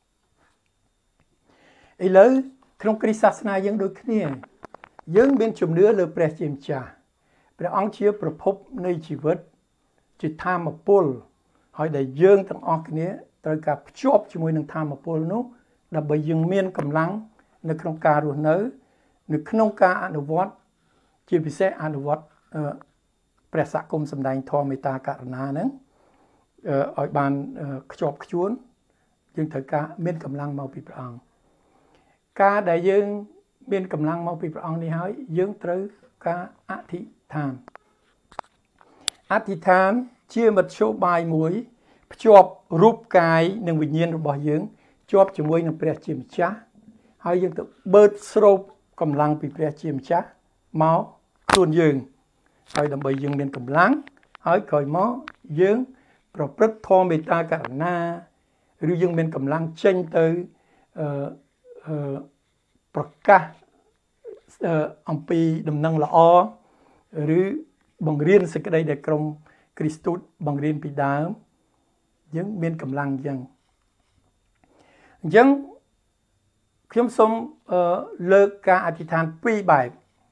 ឥឡូវក្នុងគ្រិស្តសាសនាយើងដូចគ្នាយើងមានជំនឿលើព្រះជាម្ចាស់ព្រះអង្គជាប្រភពនៃជីវិតជាធម្មពលហើយដែលយើងទាំងអស់គ្នាត្រូវការភ្ជាប់ជាមួយនឹងធម្មពលនោះដើម្បីយើងមានកម្លាំងនៅក្នុងការរស់នៅនៅក្នុងការអនុវត្តជាពិសេសអនុវត្តព្រះសកម្មសម្ដែងធម៌មេត្តាករុណាហ្នឹងឲ្យបានខ្ជាប់ខ្ជួនយើងត្រូវការមានកម្លាំងមកពីព្រះអង្គការដែលយើងមានកម្លាំងមកពីព្រះអង្គនេះហើយយើងត្រូវការអធិដ្ឋានអធិដ្ឋានជាមធ្យោបាយមួយភ្ជាប់រូបកាយនិងវិញ្ញាណរបស់យើងជាប់ជាមួយនឹងព្រះជាម្ចាស់ហើយយើងទៅបឺតស្រូបកម្លាំងពីព្រះជាម្ចាស់មកខ្លួនយើងហើយដើម្បីយើងមានកម្លាំងហើយក្រោយមកយើងប្រព្រឹត្តធម៌មេត្តាករុណាឬយើងមានកម្លាំងចេញទៅអឺអឺប្រកាសអំពីដំណឹងល្អឬបង្រៀនសេចក្តីដែលក្រុមគ្រីស្ទូតបង្រៀនពីដើមយើងមានកម្លាំងយ៉ាងអញ្ចឹងខ្ញុំសូមលើកការអធិដ្ឋានពីរបែប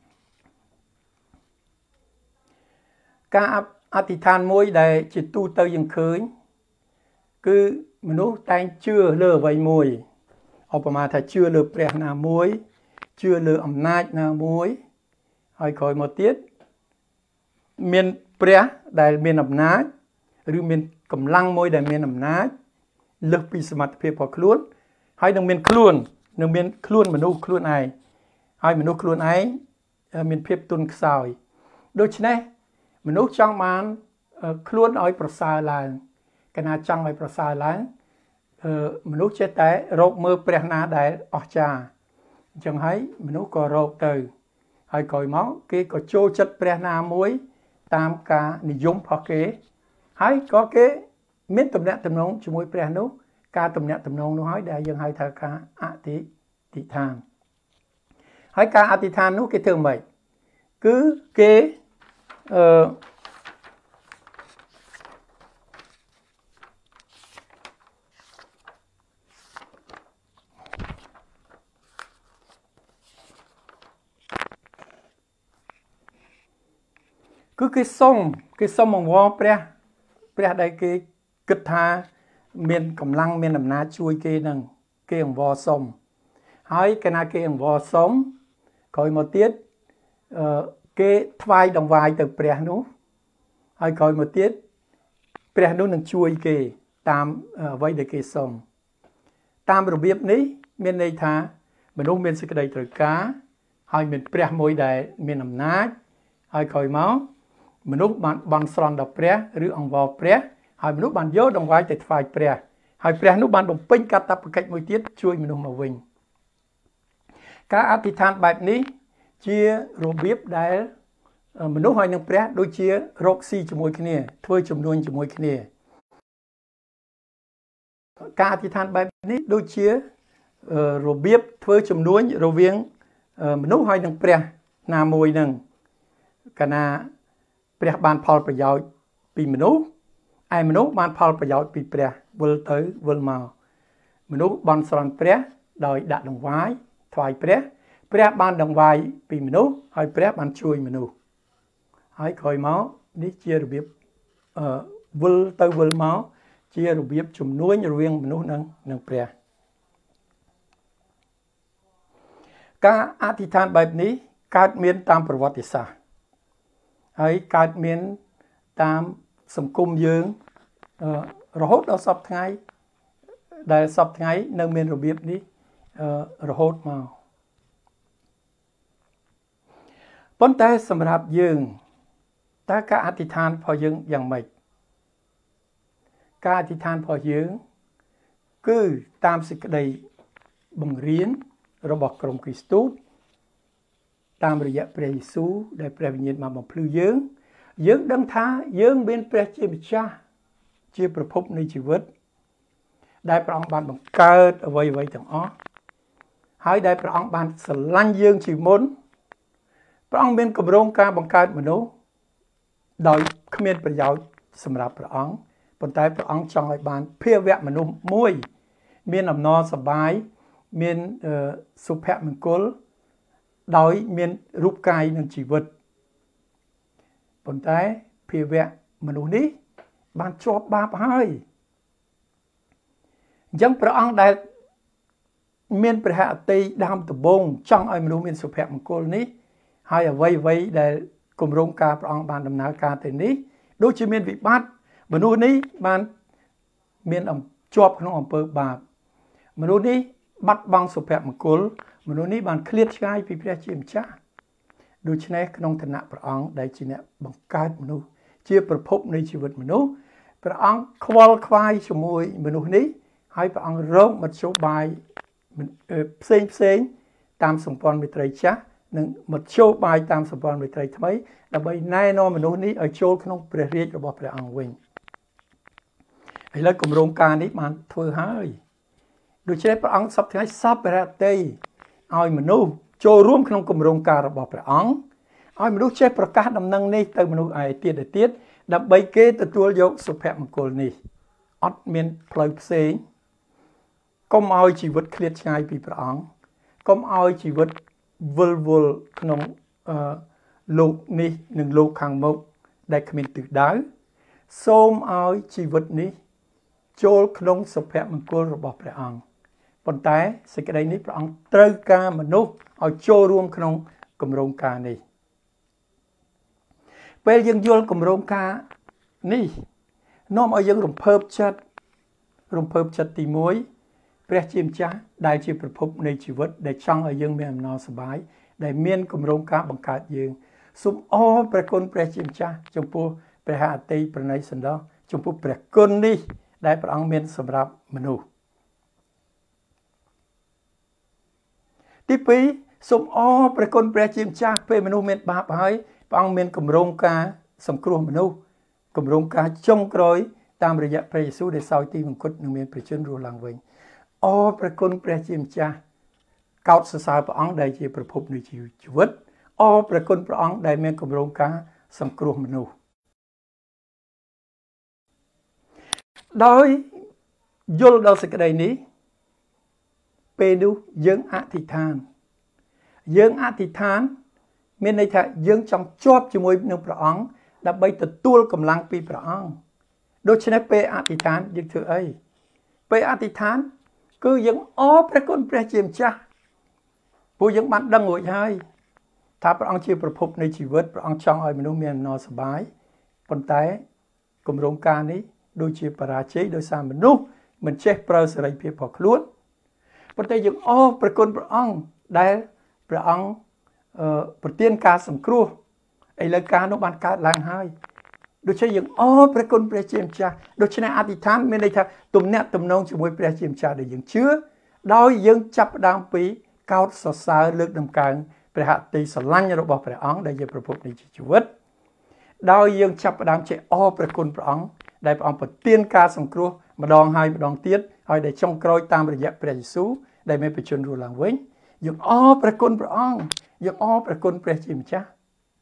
ការអធិដ្ឋានមួយដែលជាទូទៅយើងឃើញគឺមនុស្សតែងជឿលើអ្វីមួយឧបមាថាជឿលើព្រះណាមួយជឿលើអំណាចណាមួយហើយក្រោយមកទៀតមានព្រះដែលមានអំណាចឬមានកម្លាំងមួយដែលមានអំណាចលើសពីសមត្ថភាពរបស់ខ្លួនហើយនឹងមានខ្លួននឹងមានខ្លួនមនុស្សខ្លួនឯងហើយមនុស្សខ្លួនឯងមានភាពទន់ខ្សោយដូច្នេះមនុស្សចង់បានខ្លួនឲ្យប្រសើរឡើងកាលណាចង់ឲ្យប្រសើរឡើងមនុស្សចេះតែរកមើលព្រះណាដែលអស្ចារ្យអញ្ចឹងហើយមនុស្សក៏រកទៅហើយក្រោយមកគេក៏ចូលចិត្តព្រះណាមួយតាមការនិយមរបស់គេហើយក៏គេមានទំនាក់ទំនងជាមួយព្រះនោះការទំនាក់ទំនងនោះហើយដែលយើងហៅថាការអធិដ្ឋានហើយការអធិដ្ឋាននោះគេធ្វើម៉េចគឺគេអឺគឺគេសុំគេសុំអង្វរព្រះព្រះដែលគេគិតថាមានកម្លាំងមានអំណាចជួយគេនឹងគេអង្វរសុំហើយកាលណាគេអង្វរសុំក្រោយមកទៀតអឺគេថ្វាយដង្វាយទៅព្រះនោះហើយក្រោយមកទៀតព្រះនោះនឹងជួយគេតាមអ្វីដែលគេសុំតាមរបៀបនេះមានន័យថាមនុស្សមានសេចក្តីត្រូវការហើយមានព្រះមួយដែលមានអំណាចហើយក្រោយមកមនុស្សបានបន់ស្រន់ដល់ព្រះឬអង្វរព្រះហើយមនុស្សបានយកដង្វាយទៅថ្វាយព្រះហើយព្រះនោះបានបំពេញកាតព្វកិច្ចមួយទៀតជួយមនុស្សមកវិញការអធិដ្ឋានបែបនេះជារបៀបដែលមនុស្សហើយនឹងព្រះដូចជារកស៊ីជាមួយគ្នាធ្វើជំនួញជាមួយគ្នាការអធិដ្ឋានបែបនេះដូចជារបៀបធ្វើជំនួញរវាងមនុស្សហើយនឹងព្រះណាមួយនឹងកាលណាព្រះបានផលប្រយោជន៍ពីមនុស្សឯមនុស្សបានផលប្រយោជន៍ពីព្រះវិលទៅវិលមកមនុស្សបានស្រន់ព្រះដោយដាក់ដង្វាយថ្វាយព្រះព្រះបានដង្វាយពីមនុស្សហើយព្រះបានជួយមនុស្សហើយក្រោយមកនេះជារបៀបអឺវិលទៅវិលមកជារបៀបជំនួញរវាងមនុស្សនិងនិងព្រះការអធិដ្ឋានបែបនេះកើតមានតាមប្រវត្តិសាស្ត្រហើយកើតមានតាមសង្គមយើងរហូតដល់សពថ្ងៃដែលសពថ្ងៃនៅមានរបៀបនេះរហូតមកប៉ុន្តែសម្រាប់យើងតើការអធិដ្ឋានរបស់យើងយ៉ាងម៉េចការអធិដ្ឋានរបស់យើងគឺតាមសេចក្តីបង្រៀនរបស់ក្រុមគ្រីស្ទូតតាមរយៈព្រះយេស៊ូវដែលព្រះវិញ្ញាណបានបំភ្លឺយើងយើងដឹងថាយើងមានព្រះជាម្ចាស់ជាប្រភពនៃជីវិតដែលព្រះអង្គបានបង្កើតអ្វីអ្វីទាំងអស់ហើយដែលព្រះអង្គបានស្រឡាញ់យើងជាមុនព្រះអង្គមានគម្រោងការបង្កើតមនុស្សដោយគ្មានប្រយោជន៍សម្រាប់ព្រះអង្គប៉ុន្តែព្រះអង្គចង់ឲ្យបានភាវៈមនុស្សមួយមានអំណរសប្បាយមានសុភមង្គលដោយមានរូបកាយនិងជីវិតប៉ុន្តែភាវៈមនុស្សនេះបានជាប់បាបហើយអញ្ចឹងព្រះអង្គដែលមានព្រះហឫទ័យដើមដំបូងចង់ឲ្យមនុស្សមានសុភមង្គលនេះហើយអ្វីអ្វីដែលគម្រោងការព្រះអង្គបានដំណើរការទៅនេះដូចជាមានវិបត្តិមនុស្សនេះបានមានជាប់ក្នុងអំពើបាបមនុស្សនេះបាត់បង់សុភមង្គលមនុស្សនេះបានឃ្លាតឆ្ងាយពីព្រះជាម្ចាស់ដូច្នេះក្នុងឋានៈព្រះអង្គដែលជាអ្នកបង្កើតមនុស្សជាប្រភពនៃជីវិតមនុស្សព្រះអង្គខ្វល់ខ្វាយជាមួយមនុស្សនេះហើយព្រះអង្គរកមធ្យោបាយផ្សេងផ្សេងតាមសម្ព័ន្ធមេត្រីចាស់និងមធ្យោបាយតាមសម្ព័ន្ធមេត្រីថ្មីដើម្បីណែនាំមនុស្សនេះឲ្យចូលក្នុងព្រះរាជរបស់ព្រះអង្គវិញឥឡូវគម្រោងការនេះបានធ្វើហើយដូច្នេះព្រះអង្គសពថ្ងៃសពព្រះហឫទ័យឲ្យមនុស្សចូលរួមក្នុងគម្រោងការរបស់ព្រះអង្គឲ្យមនុស្សចេះប្រកាសដំណឹងនេះទៅមនុស្សឯទៀតទៅទៀតដើម្បីគេទទួលយកសុភមង្គលនេះអត់មានផ្លូវផ្សេងកុំឲ្យជីវិតឃ្លាតឆ្ងាយពីព្រះអង្គកុំឲ្យជីវិតវិលវល់ក្នុងអឺលោកនេះនិងលោកខាងមុខដែលគ្មានទិសដៅសូមឲ្យជីវិតនេះចូលក្នុងសុភមង្គលរបស់ព្រះអង្គប៉ុន្តែសេចក្តីនេះព្រះអង្គត្រូវការមនុស្សឲ្យចូលរួមក្នុងគម្រោងការនេះពេលយើងយល់គម្រោងការនេះនាំឲ្យយើងរំភើបចិត្តរំភើបចិត្តទីមួយព្រះជាម្ចាស់ដែលជាប្រភពនៃជីវិតដែលចង់ឲ្យយើងមានអំណរសប្បាយដែលមានគម្រោងការបង្កើតយើងសូមអរព្រះគុណព្រះជាម្ចាស់ចំពោះព្រះហឫទ័យប្រណីសន្តោសចំពោះព្រះគុណនេះដែលព្រះអង្គមានសម្រាប់មនុស្សទីពីរសូមអរព្រះគុណព្រះជាម្ចាស់ពេលមនុស្សមានបាបហើយព្រះអង្គមានគម្រោងការសង្គ្រោះមនុស្សគម្រោងការចុងក្រោយតាមរយៈព្រះយេស៊ូវដែលសោយទីមង្គតនឹងមានព្រះជន្មរស់ឡើងវិញអរព្រះគុណព្រះជាម្ចាស់កោតសរសើរព្រះអង្គដែលជាប្រភពនៃជីវិតអរព្រះគុណព្រះអង្គដែលមានគម្រោងការសង្គ្រោះមនុស្សដោយយល់ដល់សេចក្តីនេះពេលនោះយើងអធិដ្ឋានយើងអធិដ្ឋានមានន័យថាយើងចង់ជាប់ជាមួយនឹងព្រះអង្គដើម្បីទទួលកម្លាំងពីព្រះអង្គដូច្នេះពេលអធិដ្ឋានយើងធ្វើអីពេលអធិដ្ឋានគឺយើងអរព្រះគុណព្រះជាម្ចាស់ព្រោះយើងបានដឹងរួចហើយថាព្រះអង្គជាប្រភពនៃជីវិតព្រះអង្គចង់ឲ្យមនុស្សមានអំណរសប្បាយប៉ុន្តែគម្រោងការនេះដូចជាបរាជ័យដោយសារមនុស្សមិនចេះប្រើសេរីភាពរបស់ខ្លួនប៉ុន្តែយើងអរព្រះគុណព្រះអង្គដែលព្រះអង្គប្រទានការសង្គ្រោះឥឡូវការនោះបានកើតឡើងហើយដូចជាយើងអរព្រះគុណព្រះជាម្ចាស់ដូច្នេះអធិដ្ឋានមានន័យថាទំនាក់ទំនងជាមួយព្រះជាម្ចាស់ដែលយើងជឿដោយយើងចាប់ផ្ដើមពីកោតសរសើរលើកដំកើងព្រះហត្ថីស្រឡាញ់របស់ព្រះអង្គដែលជាប្រភពនៃជីវិតដោយយើងចាប់ផ្ដើមចេះអរព្រះគុណព្រះអង្គដែលព្រះអង្គប្រទានការសង្គ្រោះម្ដងហើយម្ដងទៀតហើយដែលចុងក្រោយតាមរយៈព្រះយេស៊ូវដែលមានបញ្ជូនរស់ឡើងវិញយើងអរព្រះគុណព្រះអង្គយើងអរព្រះគុណព្រះជាម្ចាស់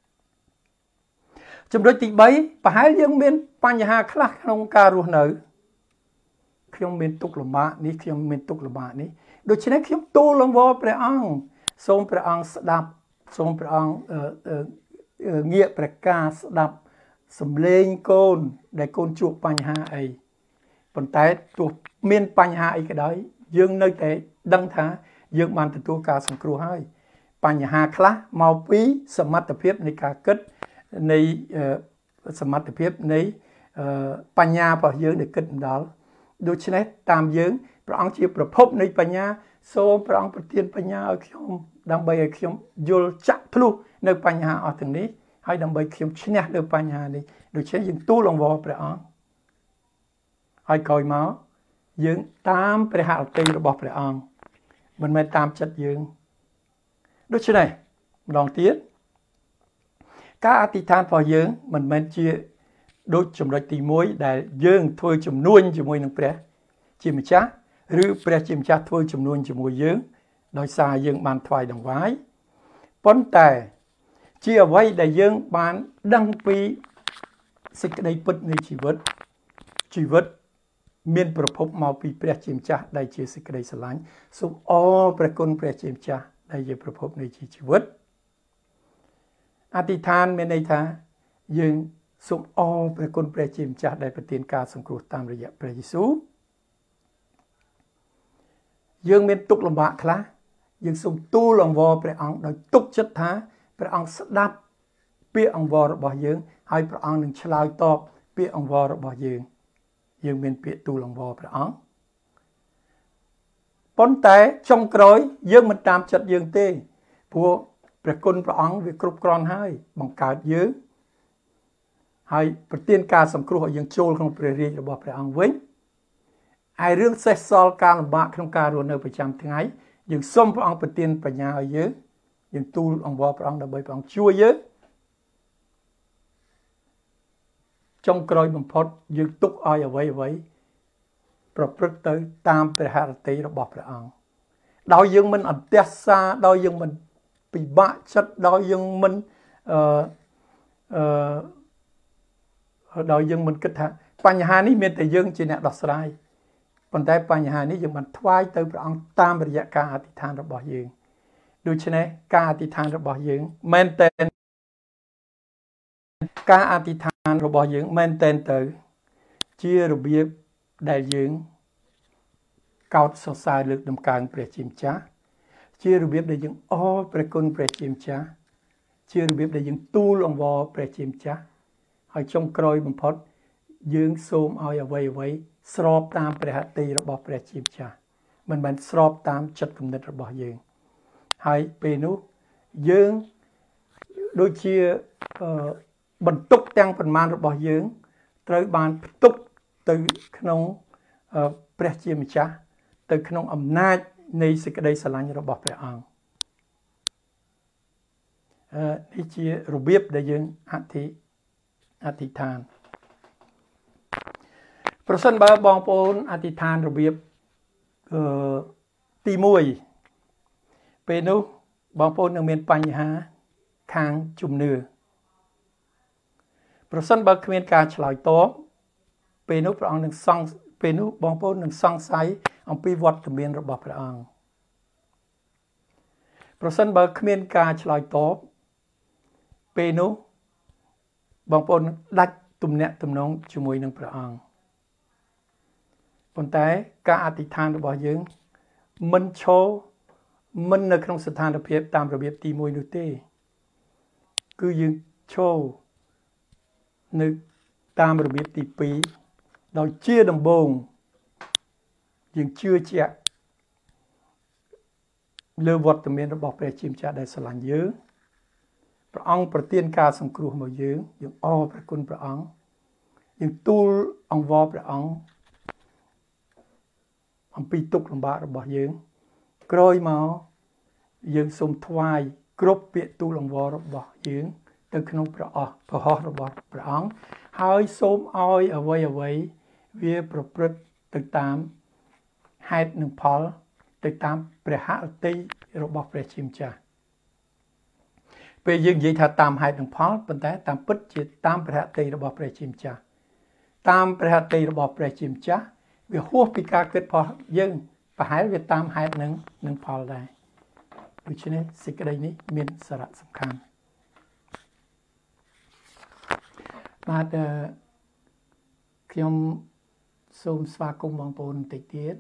ចំណុចទីបីប្រហែលយើងមានបញ្ហាខ្លះក្នុងការរស់នៅខ្ញុំមានទុក្ខលំបាកនេះខ្ញុំមានទុក្ខលំបាកនេះដូច្នេះខ្ញុំទូលអង្វរព្រះអង្គសូមព្រះអង្គស្ដាប់សូមព្រះអង្គងាកព្រះការស្ដាប់សំឡេងកូនដែលកូនជួបបញ្ហាអីប៉ុន្តែទោះមានបញ្ហាអីក៏ដោយយើងនៅតែដឹងថាយើងបានទទួលការសង្គ្រោះហើយបញ្ហាខ្លះមកពីសមត្ថភាពនៃការគិតនៃសមត្ថភាពនៃបញ្ញារបស់យើងដែលគិតមិនដល់ដូច្នេះតាមយើងព្រះអង្គជាប្រភពនៃបញ្ញាសូមព្រះអង្គប្រទានបញ្ញាឲ្យខ្ញុំដើម្បីឲ្យខ្ញុំយល់ចាក់ភ្លុះនៅបញ្ហាអស់ទាំងនេះហើយដើម្បីខ្ញុំឈ្នះលើបញ្ហានេះដូច្នេះយើងទូលអង្វរព្រះអង្គហើយក្រោយមកយើងតាមព្រះហឫទ័យរបស់ព្រះអង្គមិនមែនតាមចិត្តយើងដូច្នេះម្ដងទៀតការអធិដ្ឋានរបស់យើងមិនមែនជាដូចចំណុចទីមួយដែលយើងធ្វើជំនួញជាមួយនឹងព្រះជាម្ចាស់ឬព្រះជាម្ចាស់ធ្វើជំនួញជាមួយយើងដោយសារយើងបានថ្វាយដង្វាយប៉ុន្តែជាអ្វីដែលយើងបានដឹងពីសេចក្តីពិតនៃជីវិតជីវិតមានប្រភពមកពីព្រះជាម្ចាស់ដែលជាសេចក្តីស្រឡាញ់សូមអរព្រះគុណព្រះជាម្ចាស់ដែលជាប្រភពនៃជីវិតអធិដ្ឋានមានន័យថាយើងសូមអរព្រះគុណព្រះជាម្ចាស់ដែលប្រទានការសង្គ្រោះតាមរយៈព្រះយេស៊ូវយើងមានទុក្ខលំបាកខ្លះយើងសូមទូលអង្វរព្រះអង្គដោយទុកចិត្តថាព្រះអង្គស្ដាប់ពាក្យអង្វររបស់យើងហើយព្រះអង្គនឹងឆ្លើយតបពាក្យអង្វររបស់យើងយើងមានពាក្យទូលអង្វរព្រះអង្គប៉ុន្តែចុងក្រោយយើងមិនតាមចិត្តយើងទេព្រោះព្រះគុណព្រះអង្គវាគ្រប់គ្រាន់ហើយបង្កើតយើងហើយប្រទានការសង្គ្រោះឲ្យយើងចូលក្នុងព្រះរាជរបស់ព្រះអង្គវិញហើយរឿងសេះសល់ការលំបាកក្នុងការរស់នៅប្រចាំថ្ងៃយើងសូមព្រះអង្គប្រទានបញ្ញាឲ្យយើងយើងទូលអង្វរព្រះអង្គដើម្បីព្រះអង្គជួយយើងចុងក្រោយបំផុតយើងទុកឲ្យអ្វីអ្វីប្រព្រឹត្តទៅតាមព្រះហឫទ័យរបស់ព្រះអង្គដោយយើងមិនអន្ទះសារដោយយើងមិនពិបាកចិត្តដោយយើងមិនអឺអឺដោយយើងមិនគិតថាបញ្ហានេះមានតែយើងជាអ្នកដោះស្រាយប៉ុន្តែបញ្ហានេះយើងបានថ្វាយទៅព្រះអង្គតាមរយៈការអធិដ្ឋានរបស់យើងដូច្នេះការអធិដ្ឋានរបស់យើងមែនតែនការអធិដ្ឋានរបស់យើងមែនតែនទៅជារបៀបដែលយើងកោតសរសើរលើកដំកើងព្រះជាម្ចាស់ជារបៀបដែលយើងអរព្រះគុណព្រះជាម្ចាស់ជារបៀបដែលយើងទូលអង្វរព្រះជាម្ចាស់ហើយចុងក្រោយបំផុតយើងសូមឲ្យអ្វីអ្វីស្របតាមព្រះហត្ថីរបស់ព្រះជាម្ចាស់មិនមែនស្របតាមចិត្តគំនិតរបស់យើងហើយពេលនោះយើងដូចជាបន្ទុកទាំងប៉ុន្មានរបស់យើងត្រូវបានផ្ទុកទៅក្នុងព្រះជាម្ចាស់ទៅក្នុងអំណាចនៃសេចក្តីស្រឡាញ់របស់ព្រះអង្គអឺនេះជារបៀបដែលយើងអធិអធិដ្ឋានប្រសិនបើបងប្អូនអធិដ្ឋានរបៀបអឺទីមួយពេលនោះបងប្អូននឹងមានបញ្ហាខាងជំនឿប្រសិនបើគ្មានការឆ្លើយតបពេលនោះព្រះអង្គនឹងសង្សពេលនោះបងប្អូននឹងសង្ស័យអំពីវត្តមានរបស់ព្រះអង្គប្រសិនបើគ្មានការឆ្លើយតបពេលនោះបងប្អូនដាច់ទំនាក់ទំនងជាមួយនឹងព្រះអង្គប៉ុន្តែការអធិដ្ឋានរបស់យើងមិនឈរមិននៅក្នុងស្ថានភាពតាមរបៀបទីមួយនោះទេគឺយើងឈរនៅតាមរបៀបទីពីរដោយជាដំបូងយើងជឿជាក់លើវត្តមានរបស់ព្រះជាម្ចាស់ដែលស្រឡាញ់យើងព្រះអង្គប្រទានការសង្គ្រោះមកយើងយើងអរព្រះគុណព្រះអង្គយើងទូលអង្វរព្រះអង្គអំពីទុក្ខលំបាករបស់យើងក្រោយមកយើងសូមថ្វាយគ្រប់ពាក្យទូលអង្វររបស់យើងទៅក្នុងព្រះអស់ព្រះហស្ថរបស់ព្រះអង្គហើយសូមឲ្យអ្វីអ្វីវាប្រព្រឹត្តទៅតាមហេតុនិងផលទៅតាមព្រះហឫទ័យរបស់ព្រះជាម្ចាស់ពេលយើងនិយាយថាតាមហេតុនិងផលប៉ុន្តែតាមពិតជាតាមព្រះហឫទ័យរបស់ព្រះជាម្ចាស់តាមព្រះហឫទ័យរបស់ព្រះជាម្ចាស់វាហួសពីការគិតរបស់យើងប្រហែលវាតាមហេតុនិងនិងផលដែរដូច្នេះសេចក្តីនេះមានសារៈសំខាន់បាទខ្ញុំសូមស្វាគមន៍បងប្អូនបន្តិចទៀត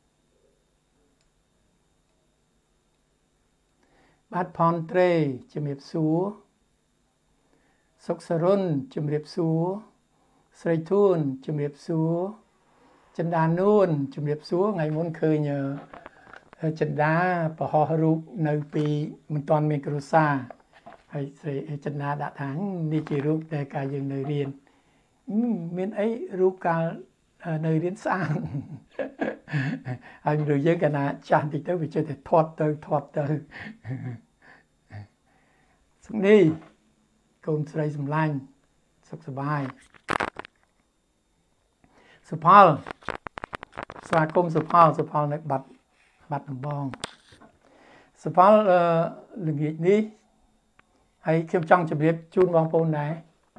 បាទផនត្រេជំរាបសួរសុកសរុនជំរាបសួរស្រីធួនជំរាបសួរចិន្តានួនជំរាបសួរថ្ងៃមុនឃើញចិន្តាប្រហោះរូបនៅពីមិនទាន់មានគ្រួសារហើយស្រីចិន្តាដាក់ថានេះជារូបដែលកាលយើងនៅរៀនមានអីរូបកាលនៅរៀនស្អាតហើយមនុស្សយើងកាលណាចាស់តិចទៅវាចេះតែធាត់ទៅធាត់ទៅសុខនេះកូនស្រីសម្លាញ់សុខសប្បាយសុផលស្វាគមន៍សុផលសុផលនៅបាត់បាត់ដំបងសុផលល្ងាចនេះហើយខ្ញុំចង់ជម្រាបជូនបងប្អូនដែរ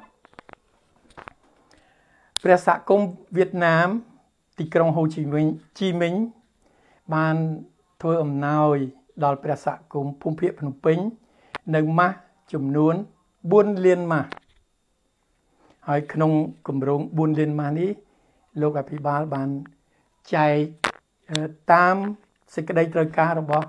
ព្រះសហគមន៍វៀតណាមទីក្រុងហូជីមិញជីមិញបានធ្វើអំណោយដល់ព្រះសហគមន៍ភូមិភាគភ្នំពេញនៅម៉ាស់ចំនួនបួនលានម៉ាស់ហើយក្នុងគម្រោងបួនលានម៉ាស់នេះលោកអភិបាលបានចែកតាមសេចក្តីត្រូវការរបស់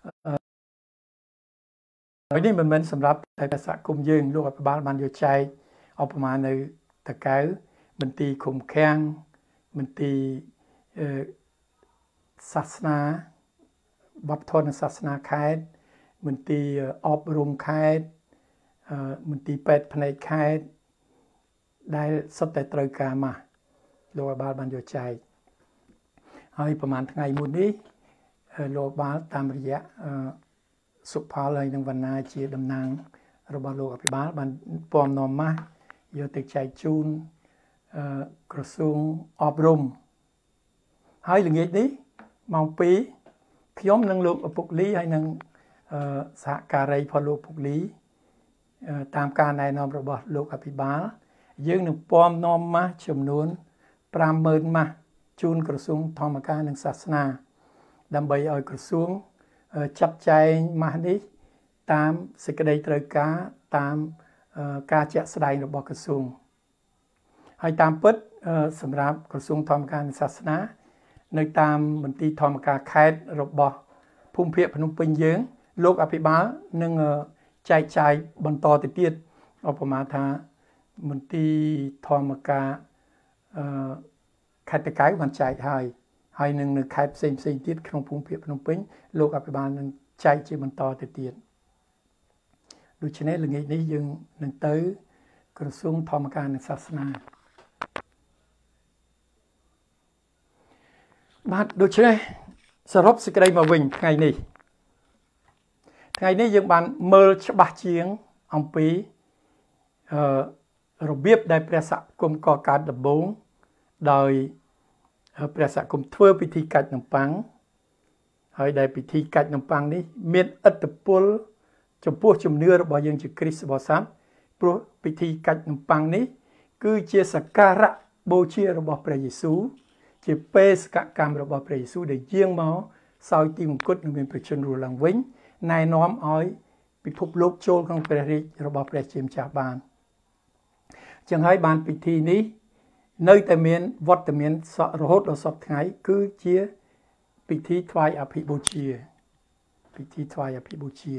ហើយនេះមិនមែនសម្រាប់តែសហគមន៍យើងលោកអភិបាលបានយកចែកឧបមានៅតកៅមន្ទីរឃុំឃាំងមន្ទីរសាសនាវប្បធម៌និងសាសនាខេត្តមន្ទីរអប់រំខេត្តមន្ទីរពេទ្យភ្នែកខេត្តដែលសុទ្ធតែត្រូវការមកលោកអភិបាលបានយកចែកហើយប្រហែលថ្ងៃមុននេះលោកអភិបាលតាមរយៈសុផលហើយនឹងវណ្ណាជាតំណាងរបស់លោកអភិបាលបានពំនាំមកយកទៅចែកជូនក្រសួងអប់រំហើយល្ងាចនេះម៉ោងពីរខ្ញុំនិងលោកឪពុកលីហើយនឹងសហការីផងលោកឪពុកលីតាមការណែនាំរបស់លោកអភិបាលយើងនឹងពំនាំមកចំនួនប្រាំម៉ឺនម៉ាស់ជូនក្រសួងធម្មការនិងសាសនាដើម្បីឲ្យក្រសួងចាត់ចែងម៉ាស់នេះតាមសេចក្តីត្រូវការតាមការជាក់ស្ដែងរបស់ក្រសួងហើយតាមពិតសម្រាប់ក្រសួងធម្មការនិងសាសនានៅតាមមន្ទីរធម្មការខេត្តរបស់ភូមិភាគភ្នំពេញយើងលោកអភិបាលនឹងចែកចាយបន្តទៅទៀតឧបមាថាមន្ទីរធម្មការអឺខេត្តតកៅបានចែកហើយហើយនឹងនៅខេត្តផ្សេងផ្សេងទៀតក្នុងភូមិភាគភ្នំពេញលោកអភិបាលនឹងចែកជាបន្តទៅទៀតដូច្នេះល្ងាចនេះយើងនឹងទៅក្រសួងធម្មការនិងសាសនាបាទដូច្នេះសរុបសេចក្តីមកវិញថ្ងៃនេះថ្ងៃនេះយើងបានមើលច្បាស់ជាងអំពីអឺរបៀបដែលព្រះសហគមន៍កកើតដំបូងដោយព្រះសហគមន៍ធ្វើពិធីកាច់នំប៉័ងហើយដែលពិធីកាច់នំប៉័ងនេះមានឥទ្ធិពលចំពោះជំនឿរបស់យើងជាគ្រីស្ទបរិស័ទព្រោះពិធីកាច់នំប៉័ងនេះគឺជាសក្ការៈបូជារបស់ព្រះយេស៊ូវជាបេសកកម្មរបស់ព្រះយេស៊ូវដែលយាងមកសោយទីមង្គតនិងមានព្រះជន្មរស់ឡើងវិញណែនាំឲ្យពិភពលោកចូលក្នុងព្រះរាជរបស់ព្រះជាម្ចាស់បានចឹងហើយបានពិធីនេះនៅតែមានវត្តមានរហូតដល់សពថ្ងៃគឺជាពិធីថ្វាយអភិបូជាពិធីថ្វាយអភិបូជា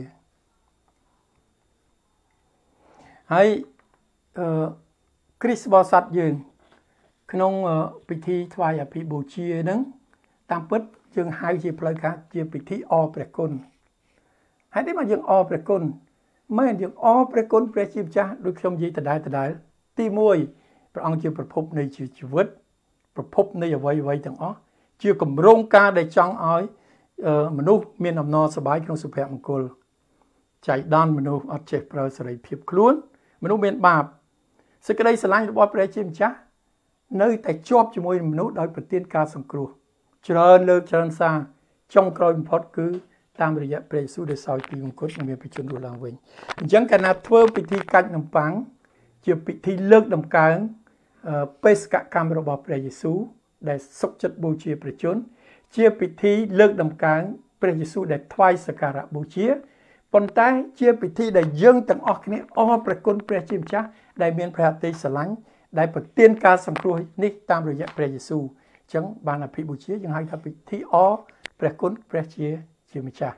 ហើយអឺគ្រីស្ទបរិស័ទយើងក្នុងពិធីថ្វាយអភិបូជាហ្នឹងតាមពិតយើងហៅជាផ្លូវការជាពិធីអរព្រះគុណហើយនេះមកយើងអរព្រះគុណមែនយើងអរព្រះគុណព្រះជាម្ចាស់ដូចខ្ញុំនិយាយដដែលដដែលទីមួយព្រះអង្គជាប្រភពនៃជីវិតប្រភពនៃអ្វីអ្វីទាំងអស់ជាគម្រោងការដែលចង់ឲ្យមនុស្សមានអំណរសប្បាយក្នុងសុភមង្គលចៃដន្យមនុស្សអត់ចេះប្រើសេរីភាពខ្លួនមនុស្សមានបាបសេចក្តីស្រឡាញ់របស់ព្រះជាម្ចាស់នៅតែជាប់ជាមួយនឹងមនុស្សដោយប្រទានការសង្គ្រោះច្រើនលើកច្រើនសារចុងក្រោយបំផុតគឺតាមរយៈព្រះយេស៊ូវដែលសោយពីមង្គតនិងមានបញ្ជូនរស់ឡើងវិញអញ្ចឹងកាលណាធ្វើពិធីកាច់នំប៉័ងជាពិធីលើកដំកើងបេសកកម្មរបស់ព្រះយេស៊ូវដែលសុខចិត្តបូជាព្រះជន្មជាពិធីលើកដំកើងព្រះយេស៊ូវដែលថ្វាយសក្ការៈបូជាប៉ុន្តែជាពិធីដែលយើងទាំងអស់គ្នាអរព្រះគុណព្រះជាម្ចាស់ដែលមានព្រះអតីតស្រឡាញ់ដែលប្រទានការសង្គ្រោះនេះតាមរយៈព្រះយេស៊ូវអញ្ចឹងបានអភិបូជាយើងហៅថាពិធីអរព្រះគុណព្រះជាជាម្ចាស់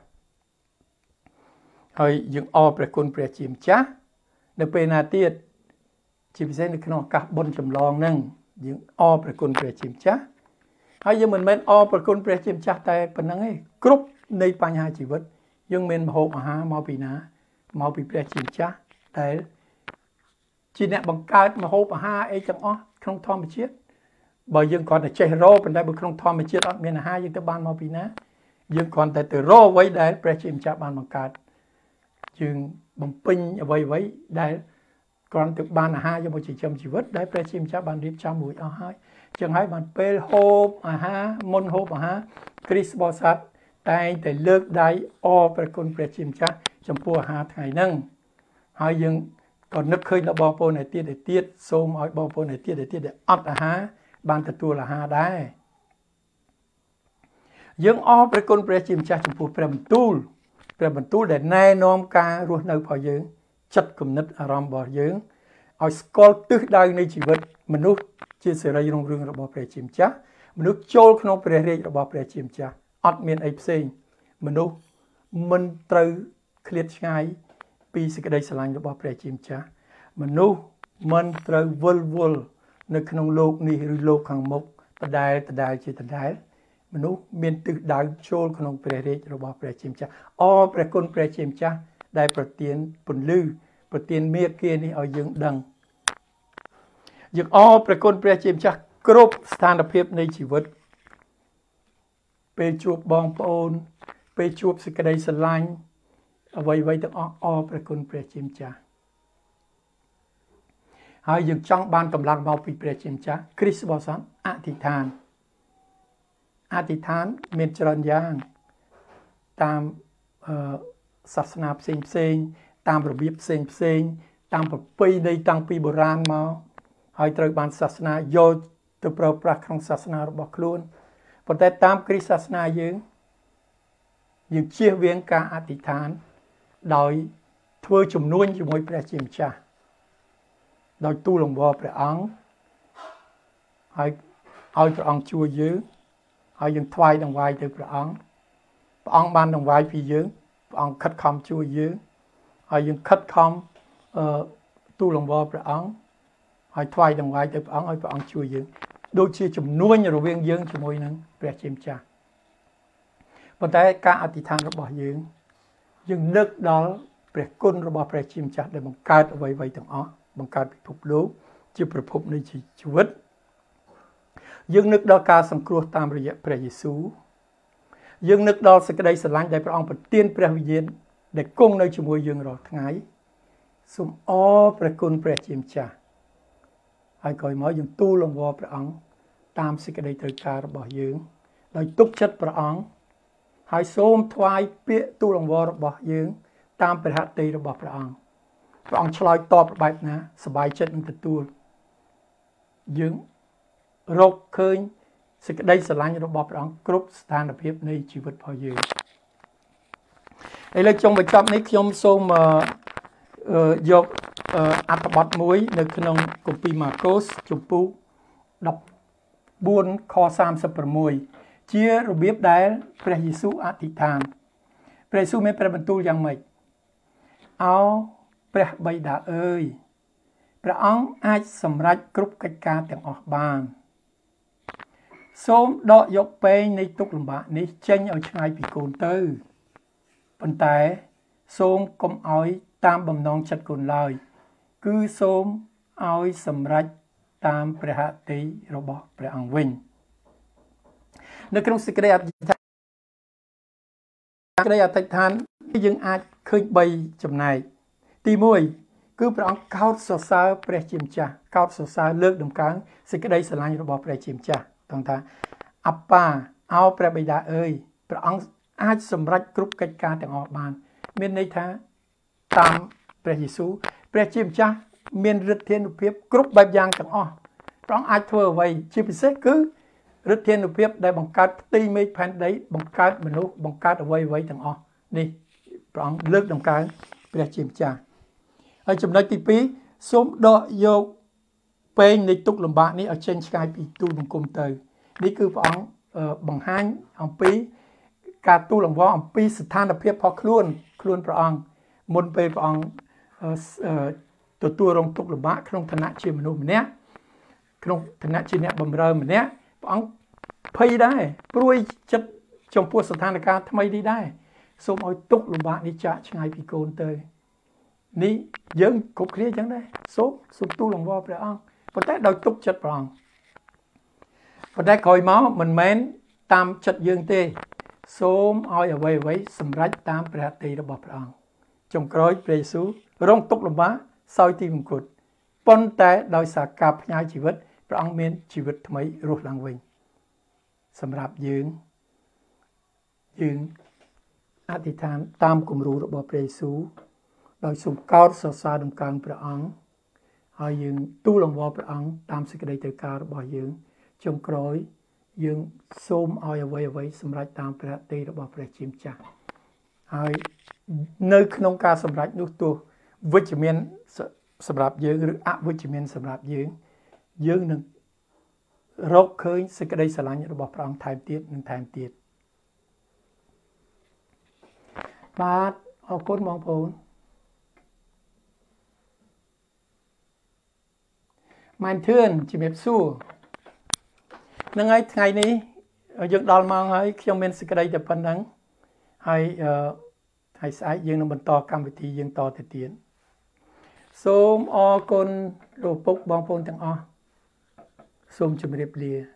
ហើយយើងអរព្រះគុណព្រះជាម្ចាស់នៅពេលណាទៀតជាពិសេសនៅក្នុងឱកាសបុណ្យចម្លងហ្នឹងយើងអរព្រះគុណព្រះជាម្ចាស់ហើយយើងមិនមែនអរព្រះគុណព្រះជាម្ចាស់តែប៉ុណ្្នឹងទេគ្រប់នៃបញ្ហាជីវិតយើងមានម្ហូបអាហារមកពីណាមកពីព្រះជាម្ចាស់ដែលជាអ្នកបង្កើតម្ហូបអាហារអីទាំងអស់ក្នុងធម្មជាតិបើយើងគ្រាន់តែចេះរកប៉ុន្តែបើក្នុងធម្មជាតិអត់មានអាហារយើងទៅបានមកពីណាយើងគ្រាន់តែទៅរកអ្វីដែលព្រះជាម្ចាស់បានបង្កើតយើងបំពេញអ្វីអ្វីដែលគ្រាន់តែបានអាហារយកមកចិញ្ចឹមជីវិតដែលព្រះជាម្ចាស់បានរៀបចំរួចអស់ហើយចឹងហើយបានពេលហូបអាហារមុនហូបអាហារគ្រីស្ទបរិស័ទតែងតែលើកដៃអរព្រះគុណព្រះជាម្ចាស់ចំពោះអាហារថ្ងៃហ្នឹងហើយយើងក៏នឹកឃើញដល់បងប្អូនឯទៀតឯទៀតសូមឲ្យបងប្អូនឯទៀតឯទៀតដែលអត់អាហារបានទទួលអាហារដែរយើងអរព្រះគុណព្រះជាម្ចាស់ចំពោះព្រះបន្ទូលព្រះបន្ទូលដែលណែនាំការរស់នៅរបស់យើងចិត្តគំនិតអារម្មណ៍របស់យើងឲ្យស្គាល់ទិសដៅនៃជីវិតមនុស្សជាសេរីរុងរឿងរបស់ព្រះជាម្ចាស់មនុស្សចូលក្នុងព្រះរាជរបស់ព្រះជាម្ចាស់អត់មានអីផ្សេងមនុស្សមិនត្រូវឃ្លាតឆ្ងាយពីសេចក្តីស្រឡាញ់របស់ព្រះជាម្ចាស់មនុស្សមិនត្រូវវិលវល់នៅក្នុងโลกនេះឬโลกខាងមុខដដែលដដែលជាដដែលមនុស្សមានទិសដៅចូលក្នុងព្រះរាជរបស់ព្រះជាម្ចាស់អរព្រះគុណព្រះជាម្ចាស់ដែលប្រទានពន្លឺប្រទានមេគានេះឲ្យយើងដឹងយើងអរព្រះគុណព្រះជាម្ចាស់គ្រប់ស្ថានភាពនៃជីវិតពេលជួបបងប្អូនពេលជួបសេចក្តីស្រឡាញ់អ្វីអ្វីទាំងអស់អរព្រះគុណព្រះជាម្ចាស់ហើយយើងចង់បានកម្លាំងមកពីព្រះជាម្ចាស់គ្រីស្ទបរិស័ទអធិដ្ឋានអធិដ្ឋានមានច្រើនយ៉ាងតាមអឺសាសនាផ្សេងផ្សេងតាមរបៀបផ្សេងផ្សេងតាមប្រពៃណីតាំងពីបុរាណមកហើយត្រូវបានសាសនាយកទៅប្រើប្រាស់ក្នុងសាសនារបស់ខ្លួនប៉ុន្តែតាមគ្រីស្ទសាសនាយើងយើងជៀសវាងការអធិដ្ឋានដោយធ្វើជំនួញជាមួយព្រះជាម្ចាស់ដោយទូលអង្វរព្រះអង្គហើយឲ្យព្រះអង្គជួយយើងហើយយើងថ្វាយដង្វាយទៅព្រះអង្គព្រះអង្គបានដង្វាយពីយើងព្រះអង្គខិតខំជួយយើងហើយយើងខិតខំអឺទូលអង្វរព្រះអង្គហើយថ្វាយដង្វាយទៅព្រះអង្គឲ្យព្រះអង្គជួយយើងដូចជាជំនួញរវាងយើងជាមួយនឹងព្រះជាម្ចាស់ប៉ុន្តែការអធិដ្ឋានរបស់យើងយើងនឹកដល់ព្រះគុណរបស់ព្រះជាម្ចាស់ដែលបង្កើតអ្វីៗទាំងអស់បង្កើតពិភពលោកជាប្រភពនៃជីវិតយើងនឹកដល់ការសង្គ្រោះតាមរយៈព្រះយេស៊ូវយើងនឹកដល់សេចក្តីស្រឡាញ់ដែលព្រះអង្គប្រទានព្រះវិញ្ញាណដែលគង់នៅជាមួយយើងរាល់ថ្ងៃសូមអរព្រះគុណព្រះជាម្ចាស់ហើយក្រោយមកយើងទូលអង្វរព្រះអង្គតាមសេចក្តីត្រូវការរបស់យើងដោយទុកចិត្តព្រះអង្គហើយសូមថ្វាយពាក្យទូលអង្វររបស់យើងតាមព្រះហឫទ័យរបស់ព្រះអង្គព្រះអង្គឆ្លើយតបបែបណាសប្បាយចិត្តនឹងទទួលយើងរកឃើញសេចក្តីស្រឡាញ់របស់ព្រះអង្គគ្រប់ស្ថានភាពនៃជីវិតរបស់យើងឥឡូវចុងបញ្ចប់នេះខ្ញុំសូមយកអត្ថបទមួយនៅក្នុងគម្ពីរម៉ាកូសជំពូកដប់បួនខសាមសិបប្រាំមួយជារបៀបដែលព្រះយេស៊ូវអធិដ្ឋានព្រះយេស៊ូវមានព្រះបន្ទូលយ៉ាងម៉េចអោព្រះបិតាអើយព្រះអង្គអាចសម្រេចគ្រប់កិច្ចការទាំងអស់បានសូមដកយកពែងនៃទុក្ខលំបាកនេះចេញឲ្យឆ្ងាយពីកូនទៅប៉ុន្តែសូមកុំឲ្យតាមបំណងចិត្តកូនឡើយគឺសូមឲ្យសម្រេចតាមព្រះហត្ថីរបស់ព្រះអង្គវិញនៅក្នុងសេចក្តីអធិដ្ឋានសេចក្តីអធិដ្ឋានយើងអាចឃើញបីចំណែកទីមួយគឺព្រះអង្គកោតសរសើរព្រះជាម្ចាស់កោតសរសើរលើកដំកើងសេចក្តីស្រឡាញ់របស់ព្រះជាម្ចាស់ត្រង់ថាអប្បាអោព្រះបិតាអើយព្រះអង្គអាចសម្រេចគ្រប់កិច្ចការទាំងអស់បានមានន័យថាតាមព្រះយេស៊ូវព្រះជាម្ចាស់មានឫទ្ធានុភាពគ្រប់បែបយ៉ាងទាំងអស់ព្រះអង្គអាចធ្វើអ្វីជាពិសេសគឺឫទ្ធានុភាពដែលបង្កើតផ្ទៃមេឃផែនដីបង្កើតមនុស្សបង្កើតអ្វីអ្វីទាំងអស់នេះព្រះអង្គលើកដំកើងព្រះជាម្ចាស់ហើយចំណុចទីពីរសូមដកយកពេងនៃទុក្ខលំបាកនេះឲ្យចេញឆ្ងាយពីទូលបង្គំទៅនេះគឺព្រះអង្គបង្ហាញអំពីការទូលអង្វរអំពីស្ថានភាពរបស់ខ្លួនខ្លួនព្រះអង្គមុនពេលព្រះអង្គទទួលរងទុក្ខលំបាកក្នុងឋានៈជាមនុស្សម្នាក់ក្នុងឋានៈជាអ្នកបម្រើម្នាក់ព្រះអង្គភ័យដែរព្រួយចិត្តចំពោះស្ថានភាពថ្មីនេះដែរសូមឲ្យទុក្ខលំបាកនេះចាកឆ្ងាយពីកូនទៅនេះយើងគ្រប់គ្នាចឹងដែរសូមសូមទូលអង្វរព្រះអង្គប៉ុន្តែដោយទុកចិត្តព្រះអង្គប៉ុន្តែក្រោយមកមិនមែនតាមចិត្តយើងទេសូមឲ្យអ្វីអ្វីសម្រេចតាមព្រះហត្ថីរបស់ព្រះអង្គចុងក្រោយព្រះយេស៊ូវរងទុក្ខលំបាកសោយទីមង្គតប៉ុន្តែដោយសារការផ្ញើជីវិតព្រះអង្គមានជីវិតថ្មីរស់ឡើងវិញសម្រាប់យើងយើងអធិដ្ឋានតាមគំរូរបស់ព្រះយេស៊ូវដោយសូមកោតសរសើរដំកើងព្រះអង្គហើយយើងទូលអង្វរព្រះអង្គតាមសេចក្តីត្រូវការរបស់យើងចុងក្រោយយើងសូមឲ្យអ្វីអ្វីសម្រេចតាមព្រះហត្ថីរបស់ព្រះជាម្ចាស់ហើយនៅក្នុងការសម្រេចនោះទោះវិជ្ជមានសម្រាប់យើងឬអវិជ្ជមានសម្រាប់យើងយើងនឹងរកឃើញសេចក្តីស្រឡាញ់របស់ព្រះអង្គថែមទៀតនិងថែមទៀតបាទអរគុណបងប្អូនម៉ែនធឿនជំរាបសួរនឹងហើយថ្ងៃនេះយើងដល់ម៉ោងហើយខ្ញុំមានសេចក្តីតែប៉ុណ្្នឹងហើយថ្ងៃស្អែកយើងនឹងបន្តកម្មវិធីយើងតទៅទៀតសូមអរគុណលោកពុកបងប្អូនទាំងអស់សូមជម្រាបលា